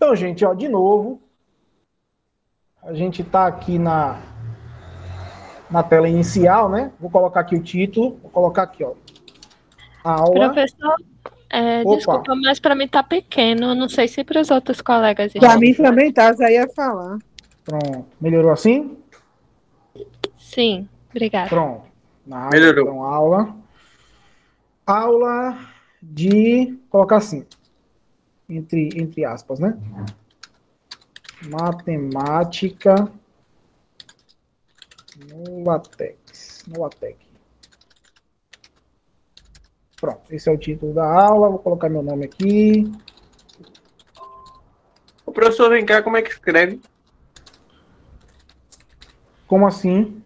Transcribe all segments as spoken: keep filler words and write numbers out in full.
Então, gente, ó, de novo, a gente está aqui na, na tela inicial, né? Vou colocar aqui o título, vou colocar aqui, ó, aula. Professor, é, Opa. desculpa, mas para mim tá pequeno, não sei se para os outros colegas Pronto. estão. Para mim também tá, já ia falar. Pronto. Melhorou assim? Sim, obrigada. Pronto. Nada, Melhorou. então, aula. Aula de... Colocar assim, entre, entre aspas, né? Matemática no LaTeX. No LaTeX. Pronto, esse é o título da aula. Vou colocar meu nome aqui. O professor, vem cá, como é que escreve? Como assim?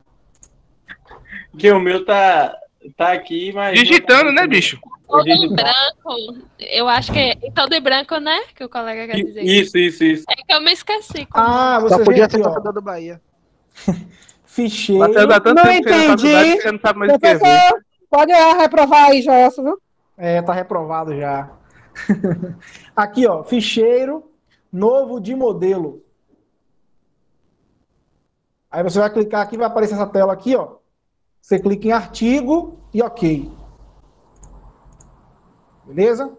Que o meu tá, tá aqui, mas... Digitando, né, bicho? Todo em branco, eu acho que é todo em branco, né? Que o colega quer dizer. Isso, isso, isso. É que eu me esqueci. Como... Ah, você Só podia vê ser aqui, ó. torcedor do Bahia. Ficheiro. Matheus dá tanto Não tempo que fez na entendi. faculdade que você não sabe mais escrever. Professor, pode reprovar aí, Joelson, viu? É, tá reprovado já. Aqui, ó, ficheiro novo de modelo. Aí você vai clicar aqui, vai aparecer essa tela aqui, ó. Você clica em artigo e ok. Beleza?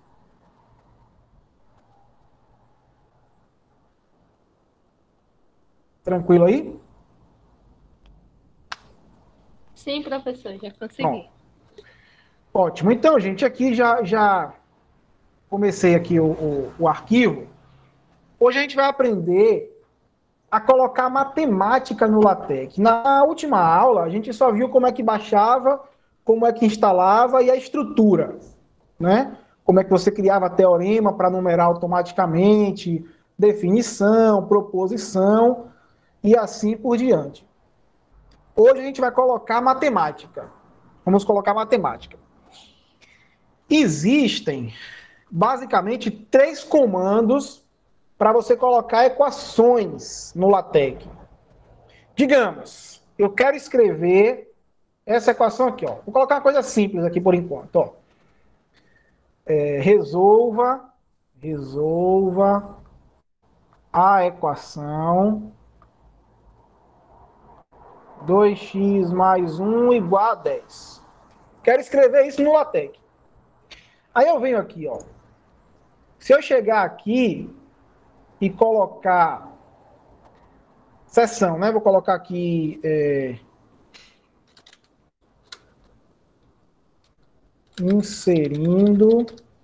Tranquilo aí? Sim, professor, já consegui. Pronto. Ótimo. Então, gente, aqui já, já comecei aqui o, o, o arquivo. Hoje a gente vai aprender a colocar matemática no LaTeX. Na última aula, a gente só viu como é que baixava, como é que instalava e a estrutura, né? Como é que você criava teorema para numerar automaticamente, definição, proposição e assim por diante. Hoje a gente vai colocar matemática. Vamos colocar matemática. Existem, basicamente, três comandos para você colocar equações no LaTeX. Digamos, eu quero escrever essa equação aqui, ó. Vou colocar uma coisa simples aqui por enquanto, ó. É, resolva, resolva a equação dois x mais um igual a dez. Quero escrever isso no LaTeX. Aí eu venho aqui, ó. Se eu chegar aqui e colocar seção, né? Vou colocar aqui é, inserindo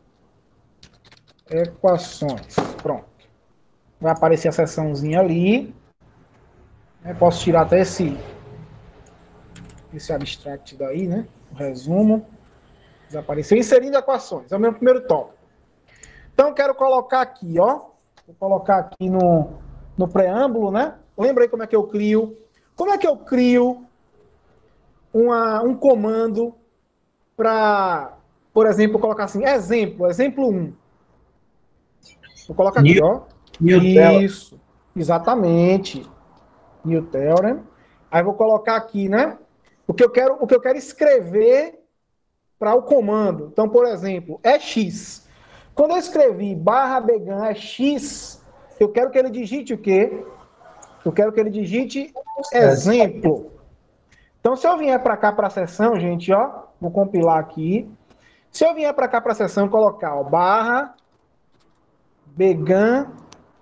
equações. Pronto. Vai aparecer a seçãozinha ali. Eu posso tirar até esse esse abstract daí, né? O resumo. Desapareceu. Inserindo equações. É o meu primeiro tópico. Então, eu quero colocar aqui, ó. Vou colocar aqui no, no preâmbulo, né? Lembra aí como é que eu crio? Como é que eu crio uma, um comando para, por exemplo, colocar assim, exemplo, exemplo um. Vou colocar aqui, New, ó. new Isso, exatamente. New Theorem. Aí vou colocar aqui, né? O que eu quero, o que eu quero escrever para o comando. Então, por exemplo, é x. Quando eu escrevi barra Began é x, eu quero que ele digite o quê? Eu quero que ele digite exemplo. Então, se eu vier para cá para a seção, gente, ó, vou compilar aqui. Se eu vier para cá para a seção e colocar, ó, barra Began,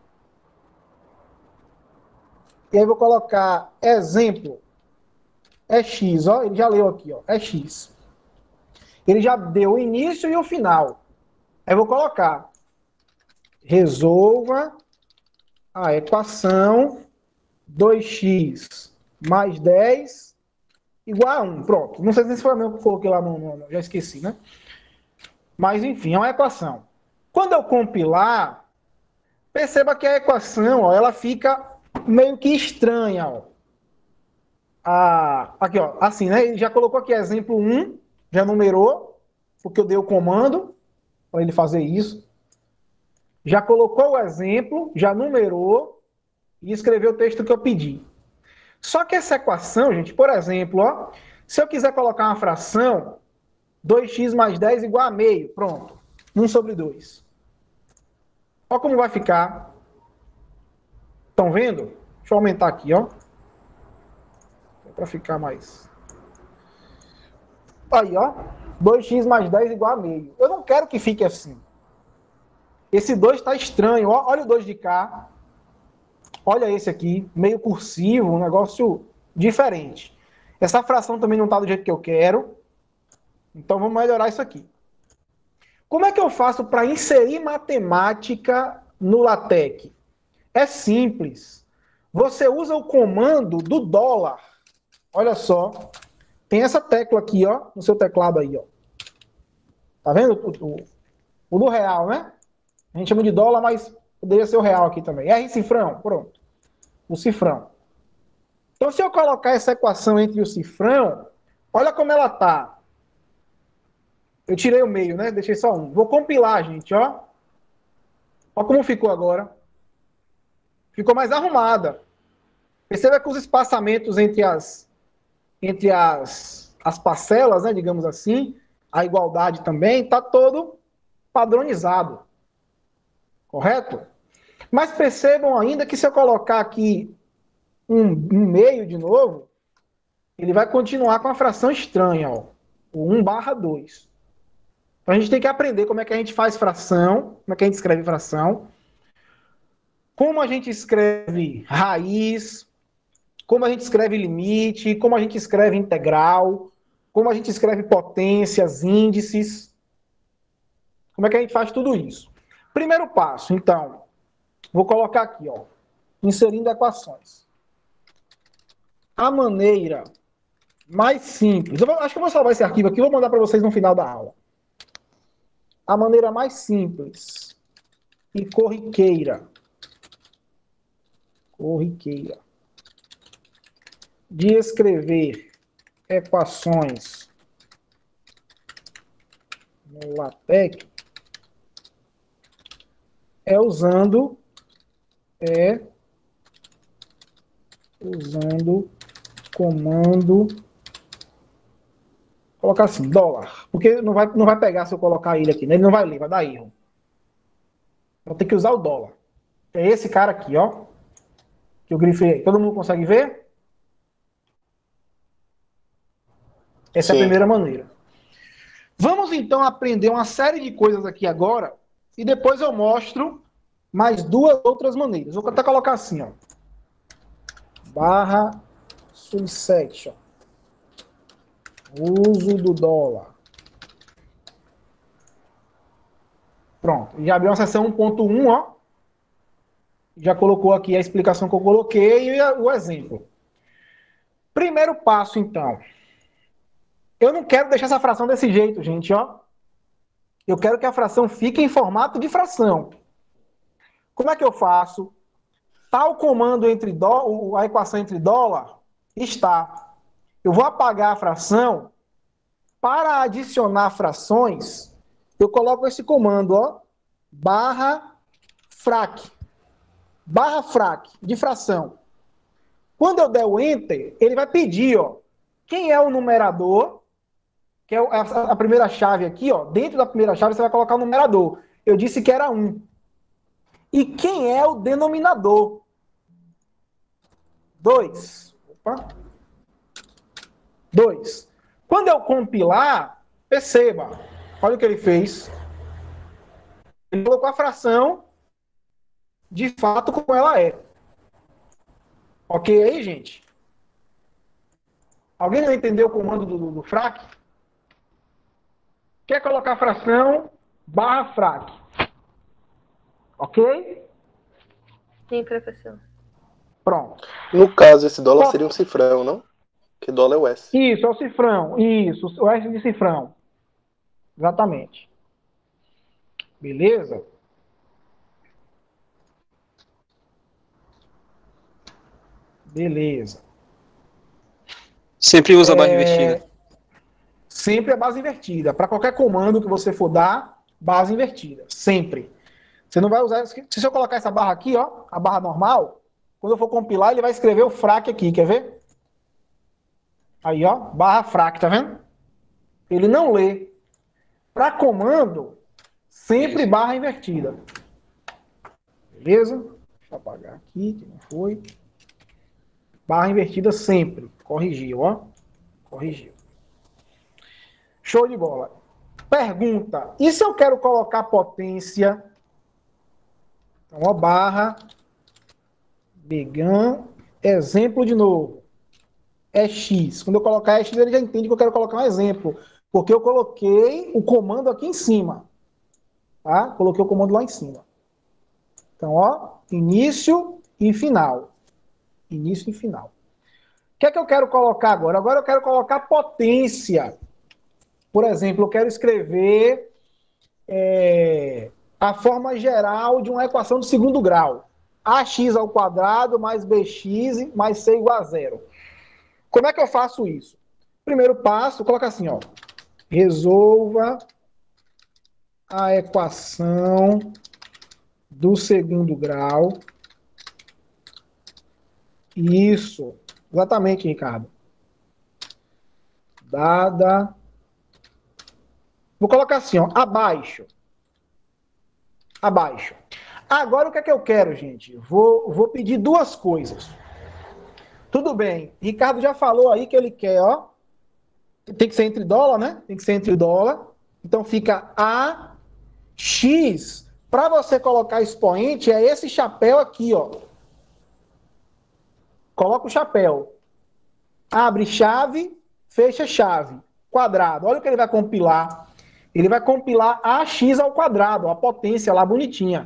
e aí vou colocar exemplo, é x, ó, ele já leu aqui, ó, é x. Ele já deu o início e o final. Aí eu vou colocar, resolva a equação dois x mais dez igual a um. Pronto. Não sei se foi a mesma que eu coloquei lá no, no, já esqueci, né? Mas, enfim, é uma equação. Quando eu compilar, perceba que a equação, ó, ela fica meio que estranha, ó. Ah, aqui, ó, assim, né? Ele já colocou aqui exemplo um, já numerou, porque eu dei o comando para ele fazer isso. Já colocou o exemplo, já numerou e escreveu o texto que eu pedi. Só que essa equação, gente, por exemplo, ó, se eu quiser colocar uma fração, dois x mais dez igual a meio, pronto, um sobre dois. Olha como vai ficar. Estão vendo? Deixa eu aumentar aqui, ó. Para ficar mais... Aí, ó. dois x mais dez igual a meio. Eu não quero que fique assim. Esse dois está estranho. Ó. Olha o dois de cá. Olha esse aqui. Meio cursivo. Um negócio diferente. Essa fração também não está do jeito que eu quero. Então, vamos melhorar isso aqui. Como é que eu faço para inserir matemática no LaTeX? É simples. Você usa o comando do dólar. Olha só. Tem essa tecla aqui, ó, no seu teclado aí, ó. Tá vendo? O, o, o do real, né? A gente chama de dólar, mas poderia ser o real aqui também. R cifrão, pronto. O cifrão. Então, se eu colocar essa equação entre o cifrão, olha como ela tá. Eu tirei o meio, né? Deixei só um. Vou compilar, gente, ó. Olha como ficou agora. Ficou mais arrumada. Perceba que os espaçamentos entre as, entre as, as parcelas, né, digamos assim, a igualdade também, está todo padronizado. Correto? Mas percebam ainda que se eu colocar aqui um, um meio de novo, ele vai continuar com a fração estranha, ó, o um barra dois. Então a gente tem que aprender como é que a gente faz fração, como é que a gente escreve fração, como a gente escreve raiz, como a gente escreve limite, como a gente escreve integral, como a gente escreve potências, índices. Como é que a gente faz tudo isso? Primeiro passo, então, vou colocar aqui, ó, inserindo equações. A maneira mais simples, eu vou, acho que eu vou salvar esse arquivo aqui e vou mandar para vocês no final da aula. A maneira mais simples e corriqueira, corriqueira, de escrever equações no LaTeX é usando é usando comando, colocar assim, dólar, porque não vai, não vai pegar se eu colocar ele aqui, né? Ele não vai ler, vai dar erro. Vou ter que usar o dólar. É esse cara aqui, ó, que eu grifei. Todo mundo consegue ver? Essa Sim. é a primeira maneira. Vamos então aprender uma série de coisas aqui agora e depois eu mostro mais duas outras maneiras. Vou até colocar assim, ó. Barra subsection. Uso do dólar. Pronto. Já abriu uma seção um ponto um, ó. Já colocou aqui a explicação que eu coloquei e o exemplo. Primeiro passo, então. Eu não quero deixar essa fração desse jeito, gente, ó. Eu quero que a fração fique em formato de fração. Como é que eu faço? Tal comando entre dó, a equação entre dólar está. Eu vou apagar a fração. Para adicionar frações, eu coloco esse comando, ó, barra frac. Barra frac, de fração. Quando eu der o Enter, ele vai pedir, ó, quem é o numerador, que é a primeira chave aqui, ó, dentro da primeira chave você vai colocar o numerador. Eu disse que era um. E quem é o denominador? dois. Opa. dois. Quando eu compilar, perceba, olha o que ele fez. Ele colocou a fração de fato como ela é. Ok aí, gente? Alguém não entendeu o comando do, do, do frac? Quer colocar a fração barra frac. Ok? Sim, professor. Pronto. No caso, esse dólar seria um cifrão, não? Que dólar é o S. Isso, é o cifrão. Isso, o S de cifrão. Exatamente. Beleza? Beleza. Sempre usa a barra É... invertida. Sempre a base invertida. Para qualquer comando que você for dar, base invertida. Sempre. Você não vai usar... Se eu colocar essa barra aqui, ó, a barra normal, quando eu for compilar, ele vai escrever o frac aqui, quer ver? Aí, ó, barra frac, tá vendo? Ele não lê. Para comando, sempre barra invertida. Beleza? Deixa eu apagar aqui, que não foi. Barra invertida sempre. Corrigiu, ó. Corrigiu. Show de bola. Pergunta. E se eu quero colocar potência? Então, ó, barra. Began. Exemplo de novo. É X. Quando eu colocar é X, ele já entende que eu quero colocar um exemplo. Porque eu coloquei o comando aqui em cima. Tá? Coloquei o comando lá em cima. Então, ó. Início e final. Início e final. O que é que eu quero colocar agora? Agora eu quero colocar potência. Por exemplo, eu quero escrever é, a forma geral de uma equação de segundo grau. ax ao quadrado mais bx mais c igual a zero. Como é que eu faço isso? Primeiro passo, coloca assim, ó. Resolva a equação do segundo grau. Isso. Exatamente, Ricardo. Dada. Vou colocar assim, ó, abaixo. Abaixo. Agora o que é que eu quero, gente? Vou, vou pedir duas coisas. Tudo bem. Ricardo já falou aí que ele quer, ó. Tem que ser entre dólar, né? Tem que ser entre dólar. Então fica A X. Para você colocar expoente, é esse chapéu aqui, ó. Coloca o chapéu. Abre chave, fecha chave. Quadrado. Olha o que ele vai compilar. Ele vai compilar ax ao quadrado, a potência lá bonitinha.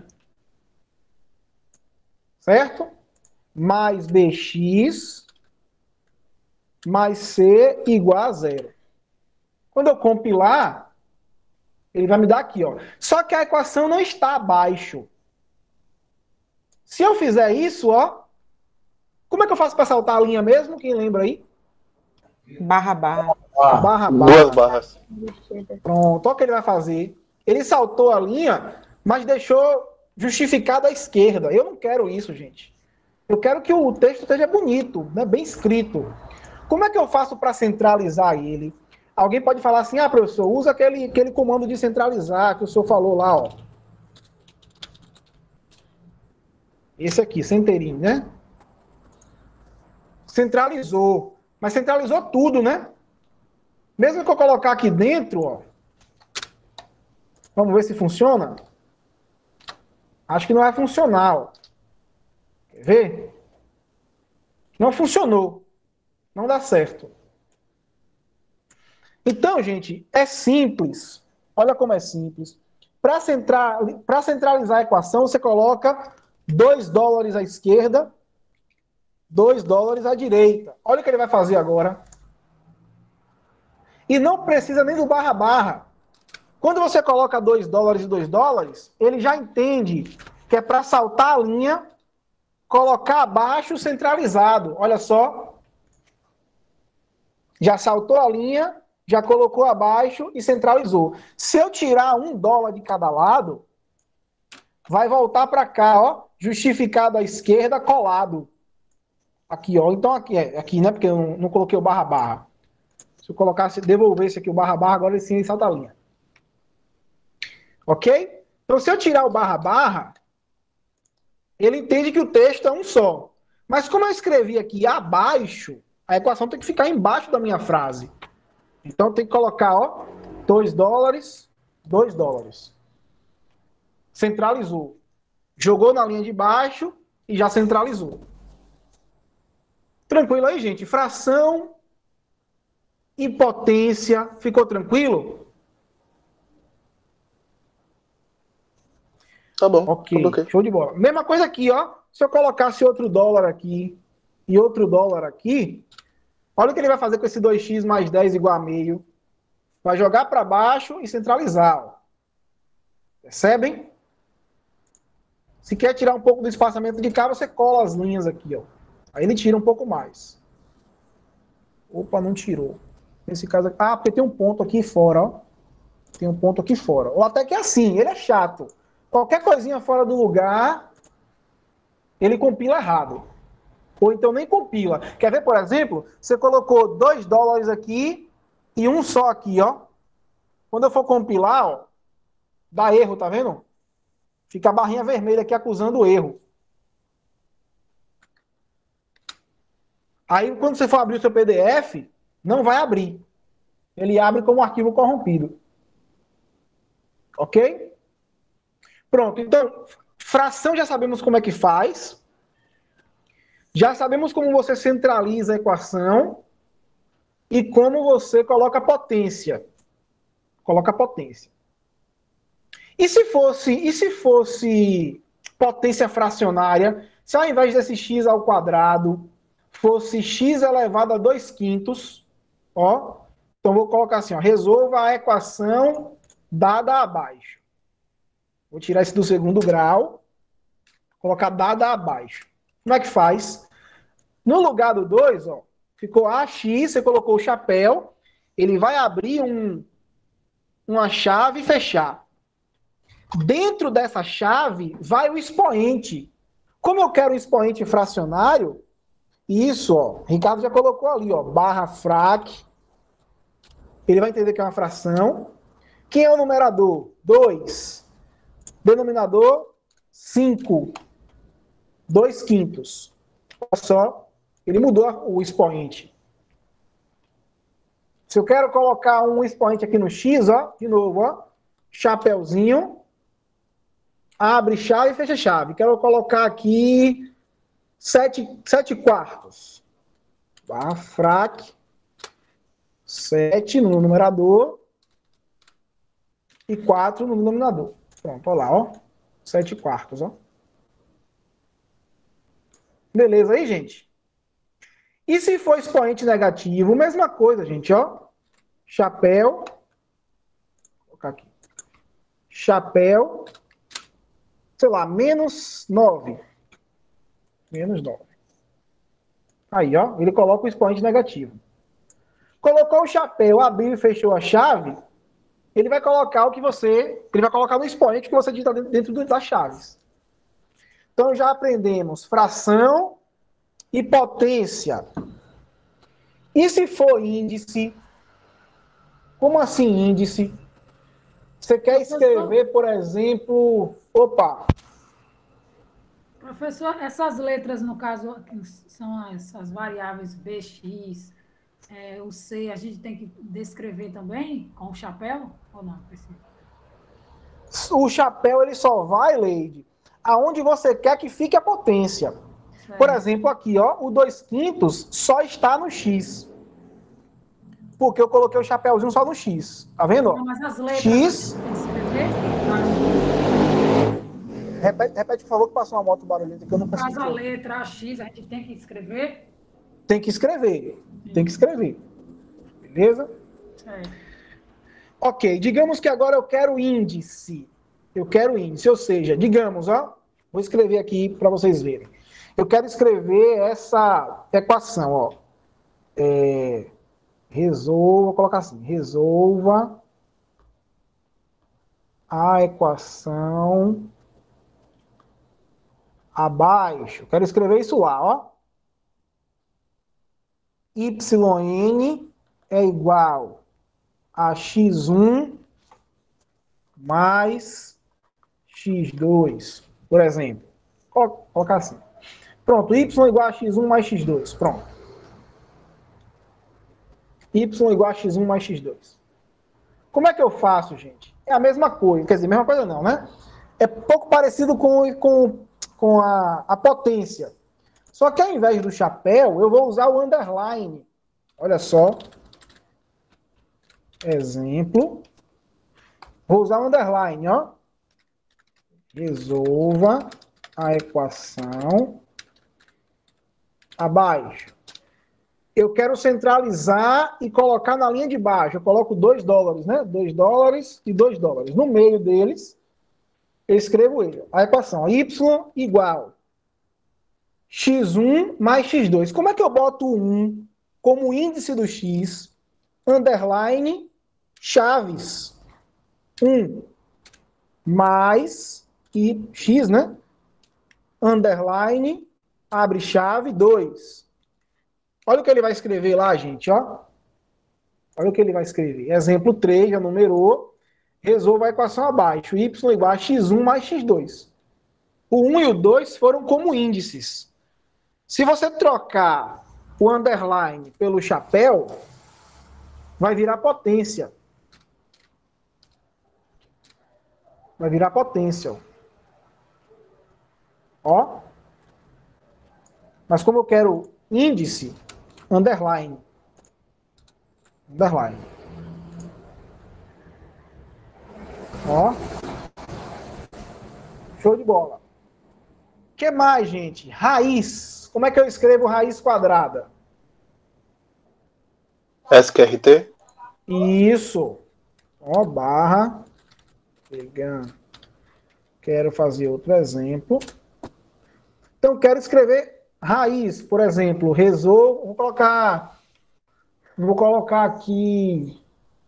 Certo? Mais bx mais c igual a zero. Quando eu compilar, ele vai me dar aqui, ó. Só que a equação não está abaixo. Se eu fizer isso, ó, como é que eu faço para saltar a linha mesmo? Quem lembra aí? Barra, barra. Ah, barra, barra. Duas barras. Pronto, olha o que ele vai fazer. Ele saltou a linha, mas deixou justificado à esquerda. Eu não quero isso, gente. Eu quero que o texto esteja bonito, né, bem escrito. Como é que eu faço para centralizar ele? Alguém pode falar assim, ah, professor, usa aquele, aquele comando de centralizar que o senhor falou lá, ó. Esse aqui, centerinho, né? Centralizou. Mas centralizou tudo, né? Mesmo que eu colocar aqui dentro, ó. Vamos ver se funciona? Acho que não vai funcionar, ó. Quer ver? Não funcionou. Não dá certo. Então, gente, é simples. Olha como é simples. Para central, para centralizar a equação, você coloca dois dólares à esquerda, dois dólares à direita. Olha o que ele vai fazer agora. E não precisa nem do barra barra. Quando você coloca dois dólares e dois dólares, ele já entende que é para saltar a linha, colocar abaixo centralizado. Olha só. Já saltou a linha, já colocou abaixo e centralizou. Se eu tirar um dólar de cada lado, vai voltar para cá, ó, justificado à esquerda, colado. Aqui, ó. Então aqui, é, aqui, né? Porque eu não, não coloquei o barra barra. Se eu colocasse, devolvesse aqui o barra barra, agora sim ele salta a linha. Ok? Então, se eu tirar o barra barra, ele entende que o texto é um só. Mas como eu escrevi aqui abaixo, a equação tem que ficar embaixo da minha frase. Então, tem que colocar, ó, dois dólares, dois dólares. Centralizou. Jogou na linha de baixo e já centralizou. Tranquilo aí, gente? Fração e potência. Ficou tranquilo? Tá bom. Ok, tudo ok. show de bola. Mesma coisa aqui, ó. Se eu colocasse outro dólar aqui e outro dólar aqui, olha o que ele vai fazer com esse dois x mais dez igual a meio. Vai jogar para baixo e centralizar, ó. Percebem? Se quer tirar um pouco do espaçamento de cá, você cola as linhas aqui, ó. Aí ele tira um pouco mais. Opa, não tirou. Nesse caso aqui... Ah, porque tem um ponto aqui fora, ó. Tem um ponto aqui fora. Ou até que é assim, ele é chato. Qualquer coisinha fora do lugar, ele compila errado. Ou então nem compila. Quer ver, por exemplo? Você colocou dois dólares aqui e um só aqui, ó. Quando eu for compilar, ó, dá erro, tá vendo? Fica a barrinha vermelha aqui acusando o erro. Aí, quando você for abrir o seu P D F, não vai abrir. Ele abre como arquivo corrompido. Ok? Pronto. Então, fração já sabemos como é que faz. Já sabemos como você centraliza a equação. E como você coloca potência. Coloca potência. E se fosse, e se fosse potência fracionária, se ao invés desse x ao quadrado fosse x elevado a dois quintos, ó, então vou colocar assim, ó, resolva a equação dada abaixo. Vou tirar esse do segundo grau, colocar dada abaixo. Como é que faz? No lugar do dois, ó, ficou ax, você colocou o chapéu, ele vai abrir um, uma chave e fechar. Dentro dessa chave vai o expoente. Como eu quero um expoente fracionário, isso, ó, Ricardo já colocou ali, ó, barra frac. Ele vai entender que é uma fração. Quem é o numerador? dois. Denominador, cinco. dois quintos. Olha só, ele mudou o expoente. Se eu quero colocar um expoente aqui no x, ó, de novo, ó, chapéuzinho, abre chave e fecha chave. Quero colocar aqui sete, sete quartos. Barra frac. sete no numerador. E quatro no denominador. Pronto, olha lá, ó. sete quartos, ó. Beleza aí, gente? E se for expoente negativo, mesma coisa, gente, ó. Chapéu. Vou colocar aqui. Chapéu. Sei lá, menos nove. Menos nove. Aí, ó, ele coloca o expoente negativo. Colocou o chapéu, abriu e fechou a chave, ele vai colocar o que você... Ele vai colocar no expoente que você digita dentro das chaves. Então, já aprendemos fração e potência. E se for índice? Como assim índice? Você quer escrever, por exemplo... Opa! Professor, essas letras, no caso, são essas variáveis B X, é, o C, a gente tem que descrever também com o chapéu? Ou não? Precisa? O chapéu, ele só vai, Leide, aonde você quer que fique a potência. Certo. Por exemplo, aqui, ó, o dois quintos só está no X. Porque eu coloquei o chapéuzinho só no X. Tá vendo? Não, mas as letras, X... tem que escrever? Repete, repete, por favor, que passou uma moto barulhenta que eu não No consigo. caso, a letra X, a gente tem que escrever? Tem que escrever. Tem que escrever. Beleza? Certo. Ok, digamos que agora eu quero índice. Eu quero índice, ou seja, digamos, ó, vou escrever aqui para vocês verem. Eu quero escrever essa equação, ó. É, resolva, vou colocar assim, resolva a equação abaixo. Quero escrever isso lá, ó. Yn é igual a x um mais x dois, por exemplo. Vou colocar assim. Pronto, y igual a x um mais x dois. Pronto. Y igual a x um mais x dois. Como é que eu faço, gente? É a mesma coisa. Quer dizer, mesma coisa não, né? É pouco parecido com, com, com a, a potência. Só que ao invés do chapéu, eu vou usar o underline. Olha só. Exemplo. Vou usar o underline, ó. Resolva a equação abaixo. Eu quero centralizar e colocar na linha de baixo. Eu coloco dois dólares, né? dois dólares e dois dólares. No meio deles, eu escrevo ele. A equação y igual x um mais x dois. Como é que eu boto o um como índice do x? Underline chaves. um mais e x, né? Underline, abre chave, dois. Olha o que ele vai escrever lá, gente, ó. Olha o que ele vai escrever. Exemplo três, já numerou. resolva a equação abaixo. Y igual a x um mais x dois. O um e o dois foram como índices. Se você trocar o underline pelo chapéu, vai virar potência. Vai virar potência. Ó. Mas como eu quero índice, underline. Underline. Ó. Show de bola. O que mais, gente? Raiz. Como é que eu escrevo raiz quadrada? S Q R T? Isso. Ó, barra. Pegando. Quero fazer outro exemplo. Então, quero escrever raiz, por exemplo, resolvo, vou colocar, vou colocar aqui,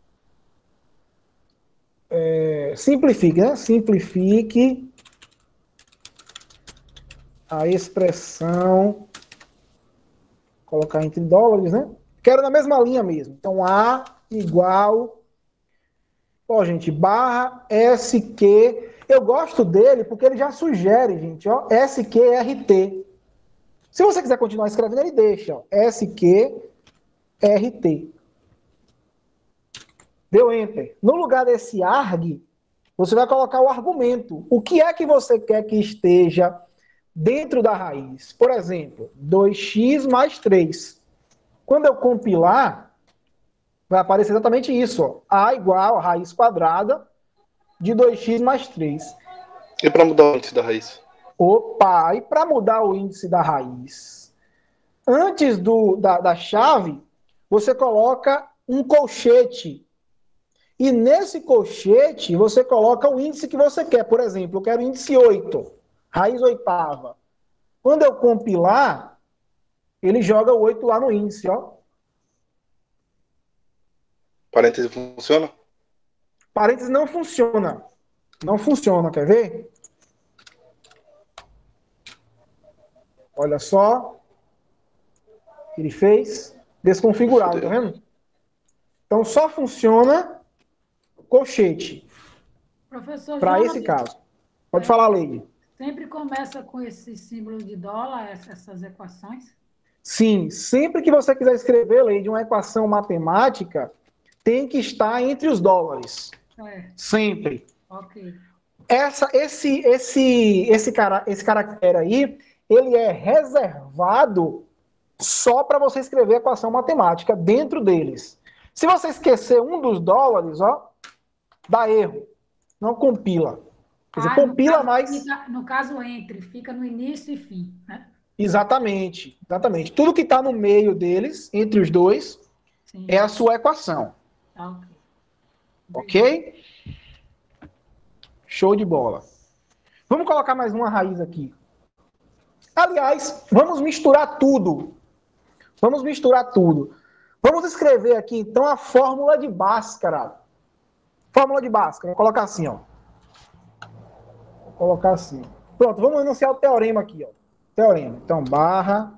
é, simplifique, né? Simplifique a expressão, colocar entre dólares, né? Quero na mesma linha mesmo. Então, A igual, ó, gente, barra S Q. Eu gosto dele porque ele já sugere, gente, ó, S Q R T. Se você quiser continuar escrevendo, ele deixa, ó, S Q R T. Deu Enter. No lugar desse arg, você vai colocar o argumento. O que é que você quer que esteja dentro da raiz? Por exemplo, dois x mais três. Quando eu compilar, vai aparecer exatamente isso, ó. A igual a raiz quadrada de dois x mais três. E para mudar o índice da raiz? Opa, e para mudar o índice da raiz? Antes do, da, da chave, você coloca um colchete. E nesse colchete, você coloca o índice que você quer. Por exemplo, eu quero índice oito, raiz oitava. Quando eu compilar, ele joga o oito lá no índice, ó. Parêntese funciona? Parênteses não funciona. Não funciona, quer ver? Olha só. Ele fez desconfigurado, tá vendo? Então só funciona colchete. Professor Para Jonas, esse caso. Pode falar, Leide. sempre começa com esse símbolo de dólar, essas equações? Sim, sempre que você quiser escrever, Leide, uma equação matemática, tem que estar entre os dólares. É, Sempre. ok. Essa, esse, esse, esse, cara, esse caractere aí, ele é reservado só para você escrever a equação matemática dentro deles. Se você esquecer um dos dólares, ó, dá erro. Não compila. Quer dizer, Ah, compila, no caso, mas... fica- no caso, entre, fica no início e fim, né? Exatamente, exatamente. Tudo que está no meio deles, entre os dois, Sim. é a sua equação. Tá, ok. Ok? Show de bola. Vamos colocar mais uma raiz aqui. Aliás, vamos misturar tudo. Vamos misturar tudo. Vamos escrever aqui, então, a fórmula de Bhaskara. Fórmula de Bhaskara. Vou colocar assim, ó. Vou colocar assim. Pronto, vamos enunciar o teorema aqui, ó. Teorema. Então, barra,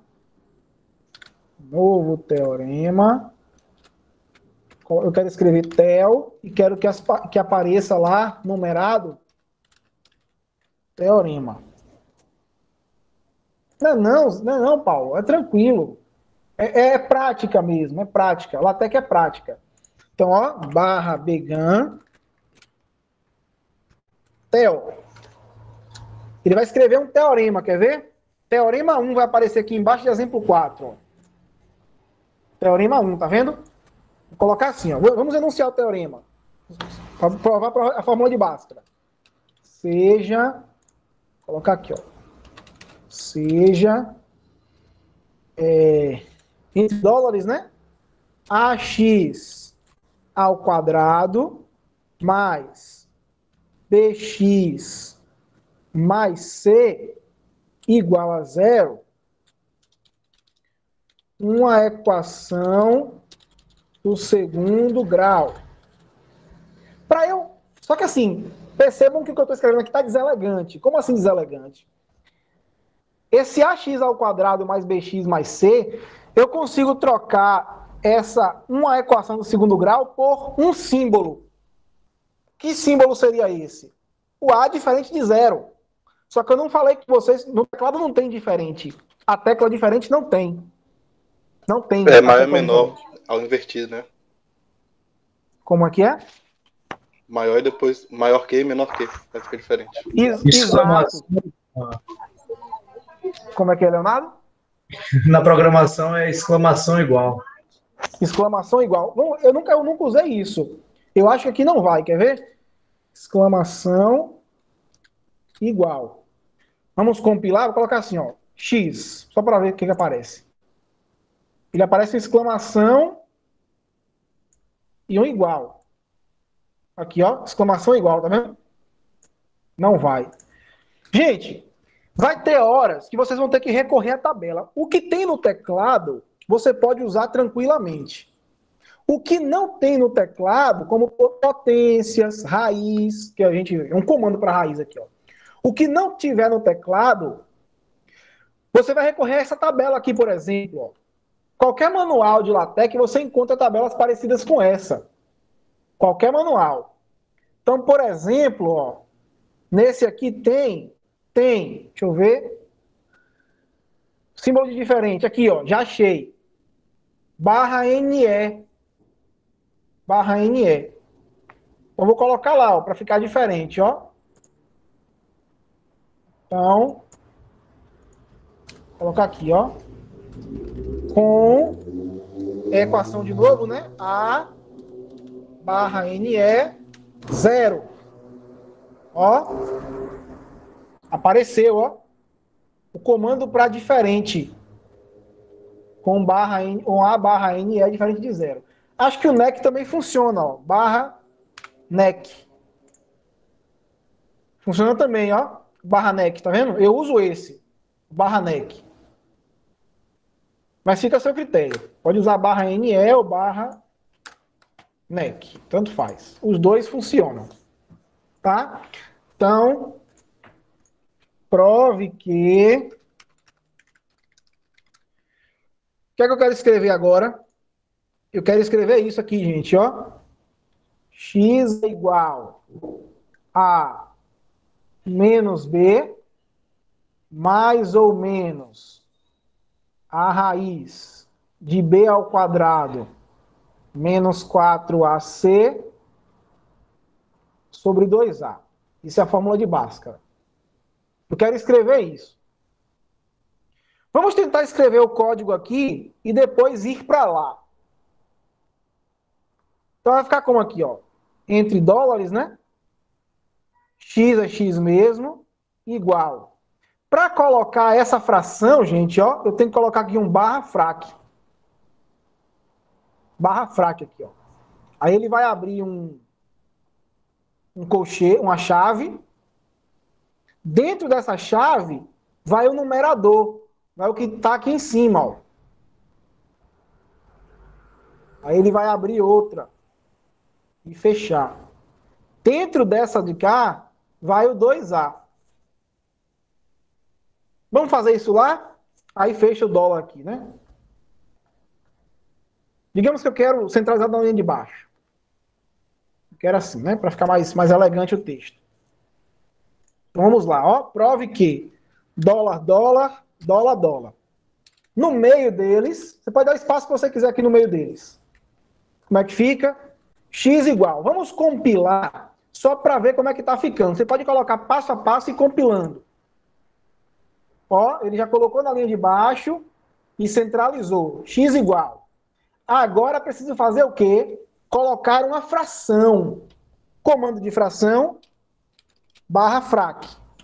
novo teorema. Eu quero escrever tel e quero que, as, que apareça lá, numerado, teorema. Não, não, não, não, Paulo, é tranquilo. É, é prática mesmo, é prática. LaTeX é prática. Então, ó, barra Began, tel. Ele vai escrever um teorema, quer ver? Teorema um vai aparecer aqui embaixo de exemplo quatro. Ó. Teorema um, tá vendo? Vou colocar assim, ó. Vamos enunciar o teorema. Para provar a fórmula de Bhaskara. Seja, vou colocar aqui, ó. Seja, é, entre dólares, né? Ax ao quadrado mais bx mais c igual a zero. Uma equação do segundo grau. Para eu... Só que assim, percebam que o que eu estou escrevendo aqui está deselegante. Como assim deselegante? Esse ax ao quadrado mais bx mais c, eu consigo trocar essa uma equação do segundo grau por um símbolo. Que símbolo seria esse? O A é diferente de zero. Só que eu não falei que vocês... No teclado não tem diferente. A tecla diferente não tem. Não tem. É a maior e tecla menor, diferente. ao invertido, né? Como é que é? Maior e depois maior que e menor que. Vai ficar diferente. Ex- Exclamação. Exato. Como é que é, Leonardo? Na programação é exclamação igual. Exclamação igual. Bom, eu nunca, eu nunca usei isso. Eu acho que aqui não vai, quer ver? Exclamação igual. Vamos compilar, vou colocar assim, ó. X, só para ver o que, que aparece. Ele aparece exclamação e um igual. Aqui, ó, exclamação igual, tá vendo? Não vai. Gente, vai ter horas que vocês vão ter que recorrer à tabela. O que tem no teclado, você pode usar tranquilamente. O que não tem no teclado, como potências, raiz, que a gente... É um comando para raiz aqui, ó. O que não tiver no teclado, você vai recorrer a essa tabela aqui, por exemplo, ó. Qualquer manual de LaTeX, você encontra tabelas parecidas com essa. Qualquer manual. Então, por exemplo, ó, nesse aqui tem, tem, deixa eu ver, símbolo de diferente, aqui, ó, já achei. Barra N E. Barra N E. Então, vou colocar lá, ó, para ficar diferente, ó. Então, vou colocar aqui, ó. Com equação de novo, né? A barra N E zero. Ó. Apareceu, ó. O comando para diferente. Com barra N, com A barra N E é diferente de zero. Acho que o N E C também funciona, ó. Barra N E C. Funciona também, ó. Barra N E C, tá vendo? Eu uso esse. Barra N E C. Mas fica a seu critério. Pode usar barra N E ou barra N E C. Tanto faz. Os dois funcionam. Tá? Então, prove que... O que é que eu quero escrever agora? Eu quero escrever isso aqui, gente, ó. X é igual a menos B mais ou menos a raiz de B ao quadrado menos quatro A C sobre dois A. Isso é a fórmula de Bhaskara. Eu quero escrever isso. Vamos tentar escrever o código aqui e depois ir para lá. Então vai ficar como aqui, ó. Entre dólares, né? X é X mesmo, igual. Para colocar essa fração, gente, ó, eu tenho que colocar aqui um barra frac. Barra frac aqui, ó. Aí ele vai abrir um, um colchete, uma chave. Dentro dessa chave vai o numerador. Vai o que está aqui em cima, ó. Aí ele vai abrir outra. E fechar. Dentro dessa de cá, vai o dois A. Vamos fazer isso lá? Aí fecha o dólar aqui, né? Digamos que eu quero centralizar na linha de baixo. Eu quero assim, né? Para ficar mais, mais elegante o texto. Então vamos lá, ó. Prove que dólar, dólar, dólar, dólar. No meio deles, você pode dar o espaço que você quiser aqui no meio deles. Como é que fica? X igual. Vamos compilar só para ver como é que está ficando. Você pode colocar passo a passo e compilando. Ó, ele já colocou na linha de baixo e centralizou. X igual. Agora preciso fazer o quê? Colocar uma fração. Comando de fração, barra frac.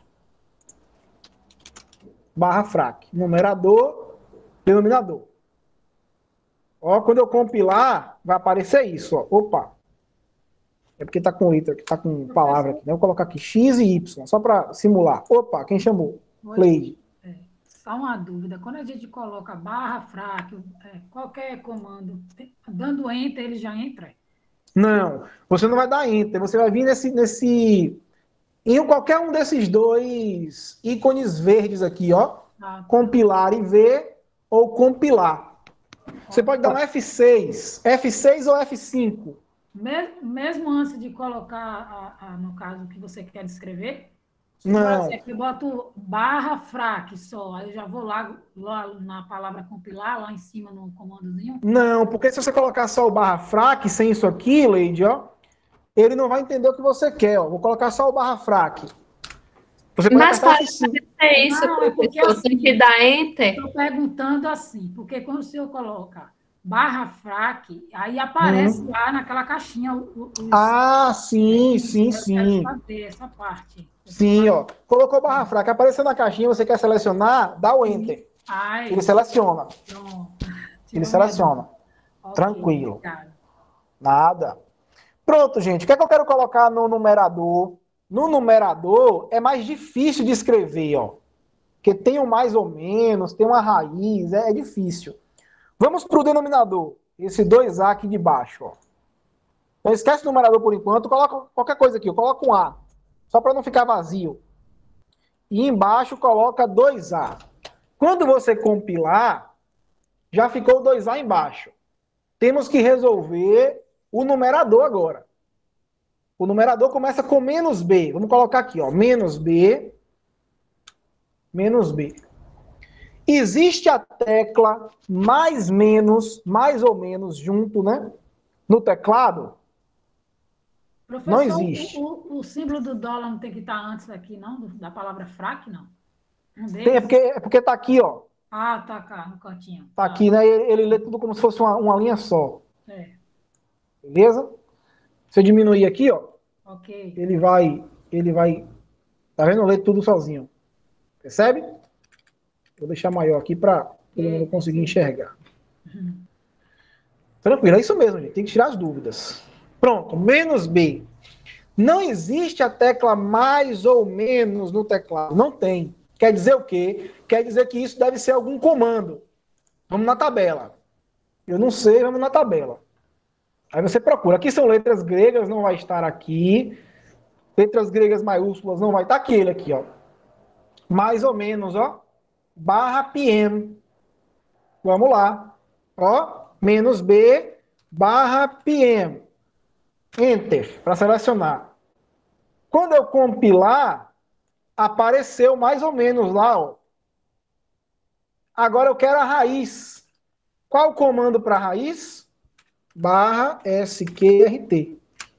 Barra frac. Numerador, denominador. Ó, quando eu compilar, vai aparecer isso, ó. Opa. É porque tá com letra, tá com palavra aqui, né? Eu vou colocar aqui X e Y, só para simular. Opa, quem chamou? Play. É, só uma dúvida. Quando a gente coloca barra frac, é, qualquer comando, dando enter, ele já entra? Não, você não vai dar enter, você vai vir nesse, nesse em qualquer um desses dois ícones verdes aqui, ó. Ah, tá. Compilar e ver ou compilar. Você pode dar um F seis, F seis ou F cinco. Me- Mesmo antes de colocar, a, a, no caso, o que você quer descrever, se, Não. por exemplo, eu boto barra frac só, aí eu já vou lá, lá na palavra compilar, lá em cima no comandozinho. Não, porque se você colocar só o barra frac sem isso aqui, Leide, ó, ele não vai entender o que você quer, ó. Vou colocar só o barra frac. Você pode Mas apertar para F cinco. É isso, Não, é porque professor, tem assim, que dar enter. estou perguntando assim, porque quando o senhor coloca barra frac, aí aparece Hum. lá naquela caixinha o- o- os... Ah, sim, sim, Eu quero sim. saber essa parte. Sim, ó. Colocou barra fraca, apareceu na caixinha, você quer selecionar, dá o enter. Ai, Ele seleciona. pronto. Ele Tirou seleciona. Ok, Tranquilo. obrigada. Nada. Pronto, gente. O que é que eu quero colocar no numerador? No numerador é mais difícil de escrever, ó. Porque tem um mais ou menos, tem uma raiz, é, é difícil. Vamos para o denominador. Esse dois A aqui de baixo, ó. Então esquece o numerador por enquanto, coloca qualquer coisa aqui, eu coloco um A. Só para não ficar vazio. E embaixo coloca dois A. Quando você compilar, já ficou dois A embaixo. Temos que resolver o numerador agora. O numerador começa com menos B. Vamos colocar aqui, ó, menos B, menos B. Existe a tecla mais, menos, mais ou menos junto, né? No teclado? Professor, Não existe. O, o, o símbolo do dólar não tem que estar antes aqui, não? Do- Da palavra frac, não? Um Tem, é deles? porque, é porque tá aqui, ó. Ah, tá cá, no cantinho. Tá aqui, né? Ele, ele lê tudo como se fosse uma, uma linha só. É, Beleza? Se eu diminuir aqui, ó, ok. ele vai, ele vai, tá vendo? Lê tudo sozinho. Percebe? Vou deixar maior aqui para todo mundo conseguir enxergar. Tranquilo, é isso mesmo, gente. Tem que tirar as dúvidas. Pronto, menos B. Não existe a tecla mais ou menos no teclado. Não tem. Quer dizer o quê? Quer dizer que isso deve ser algum comando. Vamos na tabela. Eu não sei, vamos na tabela. Aí você procura. Aqui são letras gregas, não vai estar aqui. Letras gregas maiúsculas não vai estar aquele aqui, ó. Mais ou menos, ó. Barra P M. Vamos lá. Ó, menos B, barra P M. Enter, para selecionar. Quando eu compilar, apareceu mais ou menos lá, ó. Agora eu quero a raiz. Qual o comando para raiz? Barra S Q R T.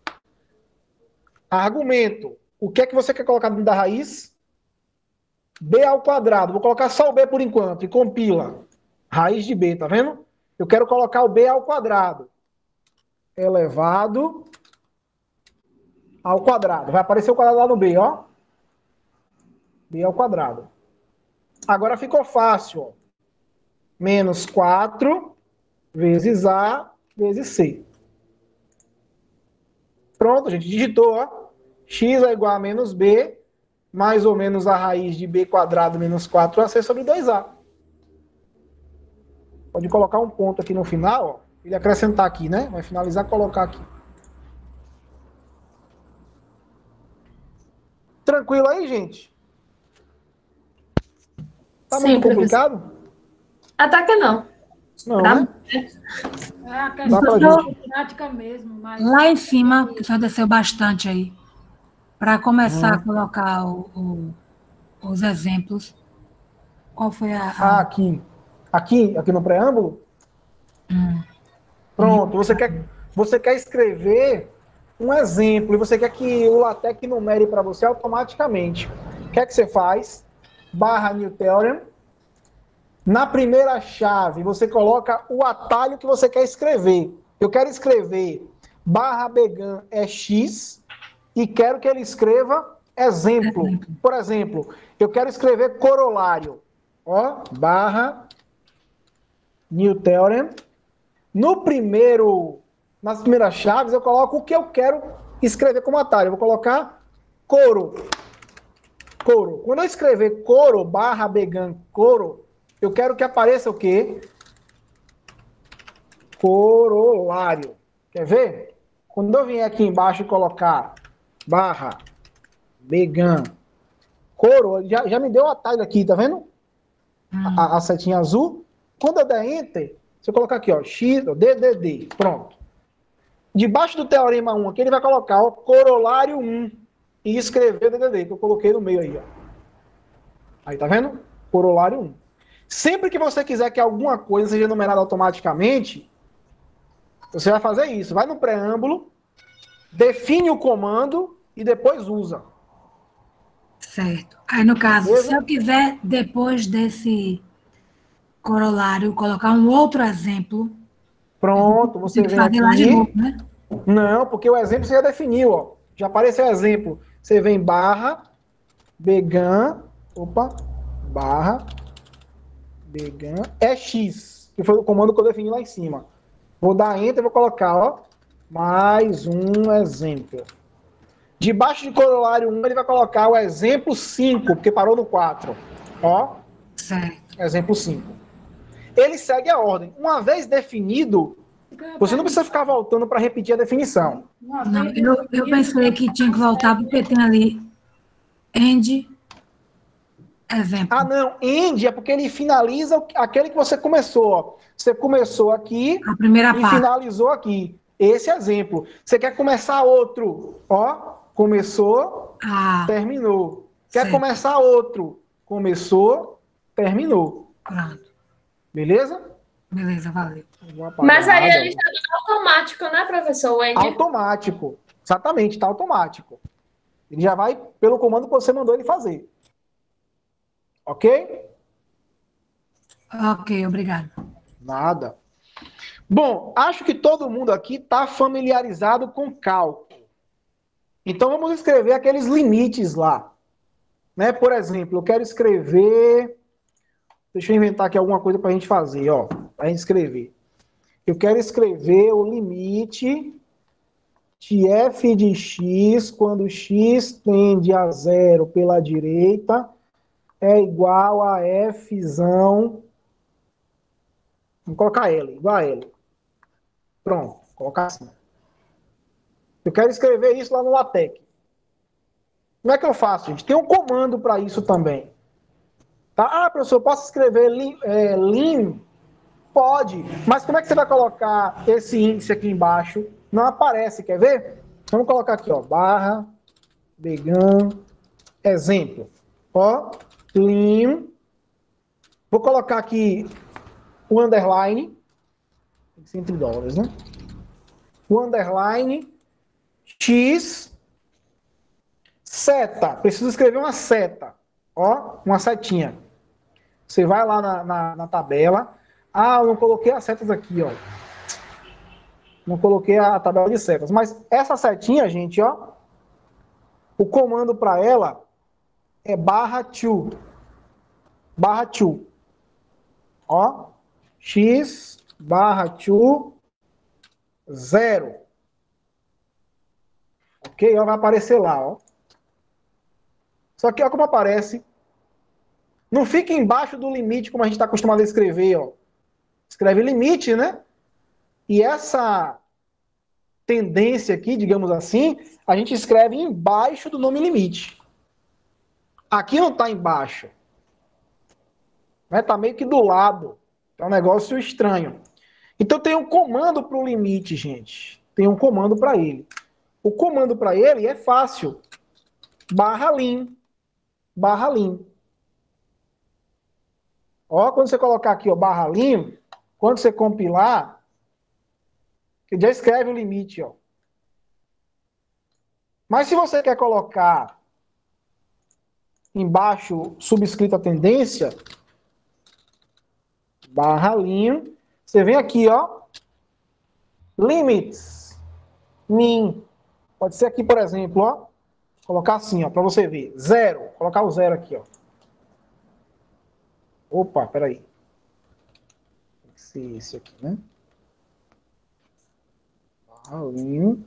Argumento. O que é que você quer colocar dentro da raiz? B ao quadrado. Vou colocar só o B por enquanto e compila. Raiz de B, tá vendo? Eu quero colocar o B ao quadrado. Elevado ao quadrado. Vai aparecer o quadrado lá no B, ó. B ao quadrado. Agora ficou fácil, ó. Menos quatro vezes A vezes C. Pronto, gente. Digitou, ó. X é igual a menos B, mais ou menos a raiz de B quadrado menos quatro A C sobre dois A. Pode colocar um ponto aqui no final, ó. Ele acrescentar aqui, né? Vai finalizar, colocar aqui. Tranquilo aí, gente? Tá Sim, muito professor. complicado? Até que não. Não, Tá? né? É a Dá questão pra da gente. prática mesmo, mas Lá em cima, que já desceu bastante aí, para começar a Uhum. colocar o- o- os exemplos. Qual foi a. Ah, a- aqui. Aqui, aqui no preâmbulo? Hum. Pronto. Você quer, você quer escrever um exemplo e você quer que o LaTeX numere para você automaticamente. O que é que você faz? Barra New Theorem. Na primeira chave, você coloca o atalho que você quer escrever. Eu quero escrever barra Began é X e quero que ele escreva exemplo. Por exemplo, eu quero escrever corolário. Ó, barra New Theorem. No primeiro, nas primeiras chaves, eu coloco o que eu quero escrever como atalho. Eu vou colocar coro. Coro. Quando eu escrever coro, barra Began, coro, eu quero que apareça o quê? Corolário. Quer ver? Quando eu vier aqui embaixo e colocar barra Began, coro, já, já me deu o atalho aqui, tá vendo? A, a setinha azul. Quando eu der Enter, se eu colocar aqui, ó, X, D D D, pronto. Debaixo do teorema um aqui, ele vai colocar o corolário um e escrever o D D D, que eu coloquei no meio aí. Ó. Aí, tá vendo? Corolário um. Sempre que você quiser que alguma coisa seja numerada automaticamente, você vai fazer isso. Vai no preâmbulo, define o comando e depois usa. Certo. Aí, no caso, Beleza? se eu quiser, depois desse corolário, colocar um outro exemplo, Pronto, eu você tenho que vem fazer lá de aqui. novo, né? Não, porque o exemplo você já definiu, ó. Já apareceu o exemplo. Você vem barra, began, opa, barra, began, é X, que foi o comando que eu defini lá em cima. Vou dar Enter e vou colocar, ó, mais um exemplo. Debaixo de corolário um, ele vai colocar o exemplo cinco, porque parou no quatro. Ó, Certo. exemplo cinco. Ele segue a ordem. Uma vez definido, você não precisa ficar voltando para repetir a definição. Não, eu, eu pensei que tinha que voltar porque tem ali end, exemplo. Ah, não. End é porque ele finaliza aquele que você começou. Ó. Você começou aqui A primeira e parte. finalizou aqui. Esse exemplo. Você quer começar outro. Ó, começou, Ah, terminou. Quer certo. começar outro. Começou, terminou. Pronto. Beleza? Beleza, valeu. Não vou apagar Mas aí nada. ele está automático, né, professor? O Andy? Automático. Exatamente, está automático. Ele já vai pelo comando que você mandou ele fazer. Ok? Ok, obrigado. Nada. Bom, acho que todo mundo aqui está familiarizado com cálculo. Então vamos escrever aqueles limites lá. Né? Por exemplo, eu quero escrever... Deixa eu inventar aqui alguma coisa para a gente fazer, ó. Para a gente escrever. Eu quero escrever o limite de f de x quando x tende a zero pela direita é igual a fzão. Vamos colocar L, igual a L. Pronto, vou colocar assim. Eu quero escrever isso lá no LaTeX. Como é que eu faço, gente? Tem um comando para isso também. Tá? Ah, professor, eu posso escrever lim, é, lim? Pode. Mas como é que você vai colocar esse índice aqui embaixo? Não aparece, quer ver? Vamos colocar aqui, ó, barra, began, exemplo. Ó, lim. Vou colocar aqui o underline. Tem que ser entre dólares, né? O underline, x, seta. Preciso escrever uma seta. Ó, uma setinha. Você vai lá na, na, na tabela. Ah, eu não coloquei as setas aqui, ó. Não coloquei a tabela de setas. Mas essa setinha, gente, ó. O comando para ela é barra to. Barra to. Ó. X barra to zero. Ok? Ó, vai aparecer lá, ó. Só que, ó, como aparece. Não fica embaixo do limite, como a gente está acostumado a escrever, ó. Escreve limite, né? E essa tendência aqui, digamos assim, a gente escreve embaixo do nome limite. Aqui não está embaixo. Está, né? Tá meio que do lado. É um negócio estranho. Então tem um comando para o limite, gente. Tem um comando para ele. O comando para ele é fácil. Barra lim. Barra lim. Ó, quando você colocar aqui, ó, barra lim, quando você compilar, ele já escreve o limite, ó. Mas se você quer colocar embaixo subscrito a tendência, barra lim, você vem aqui, ó, limits, min. Pode ser aqui, por exemplo, ó, colocar assim, ó, para você ver, zero, colocar o zero aqui, ó. Opa, peraí. Tem que ser esse aqui, né? Barra lim.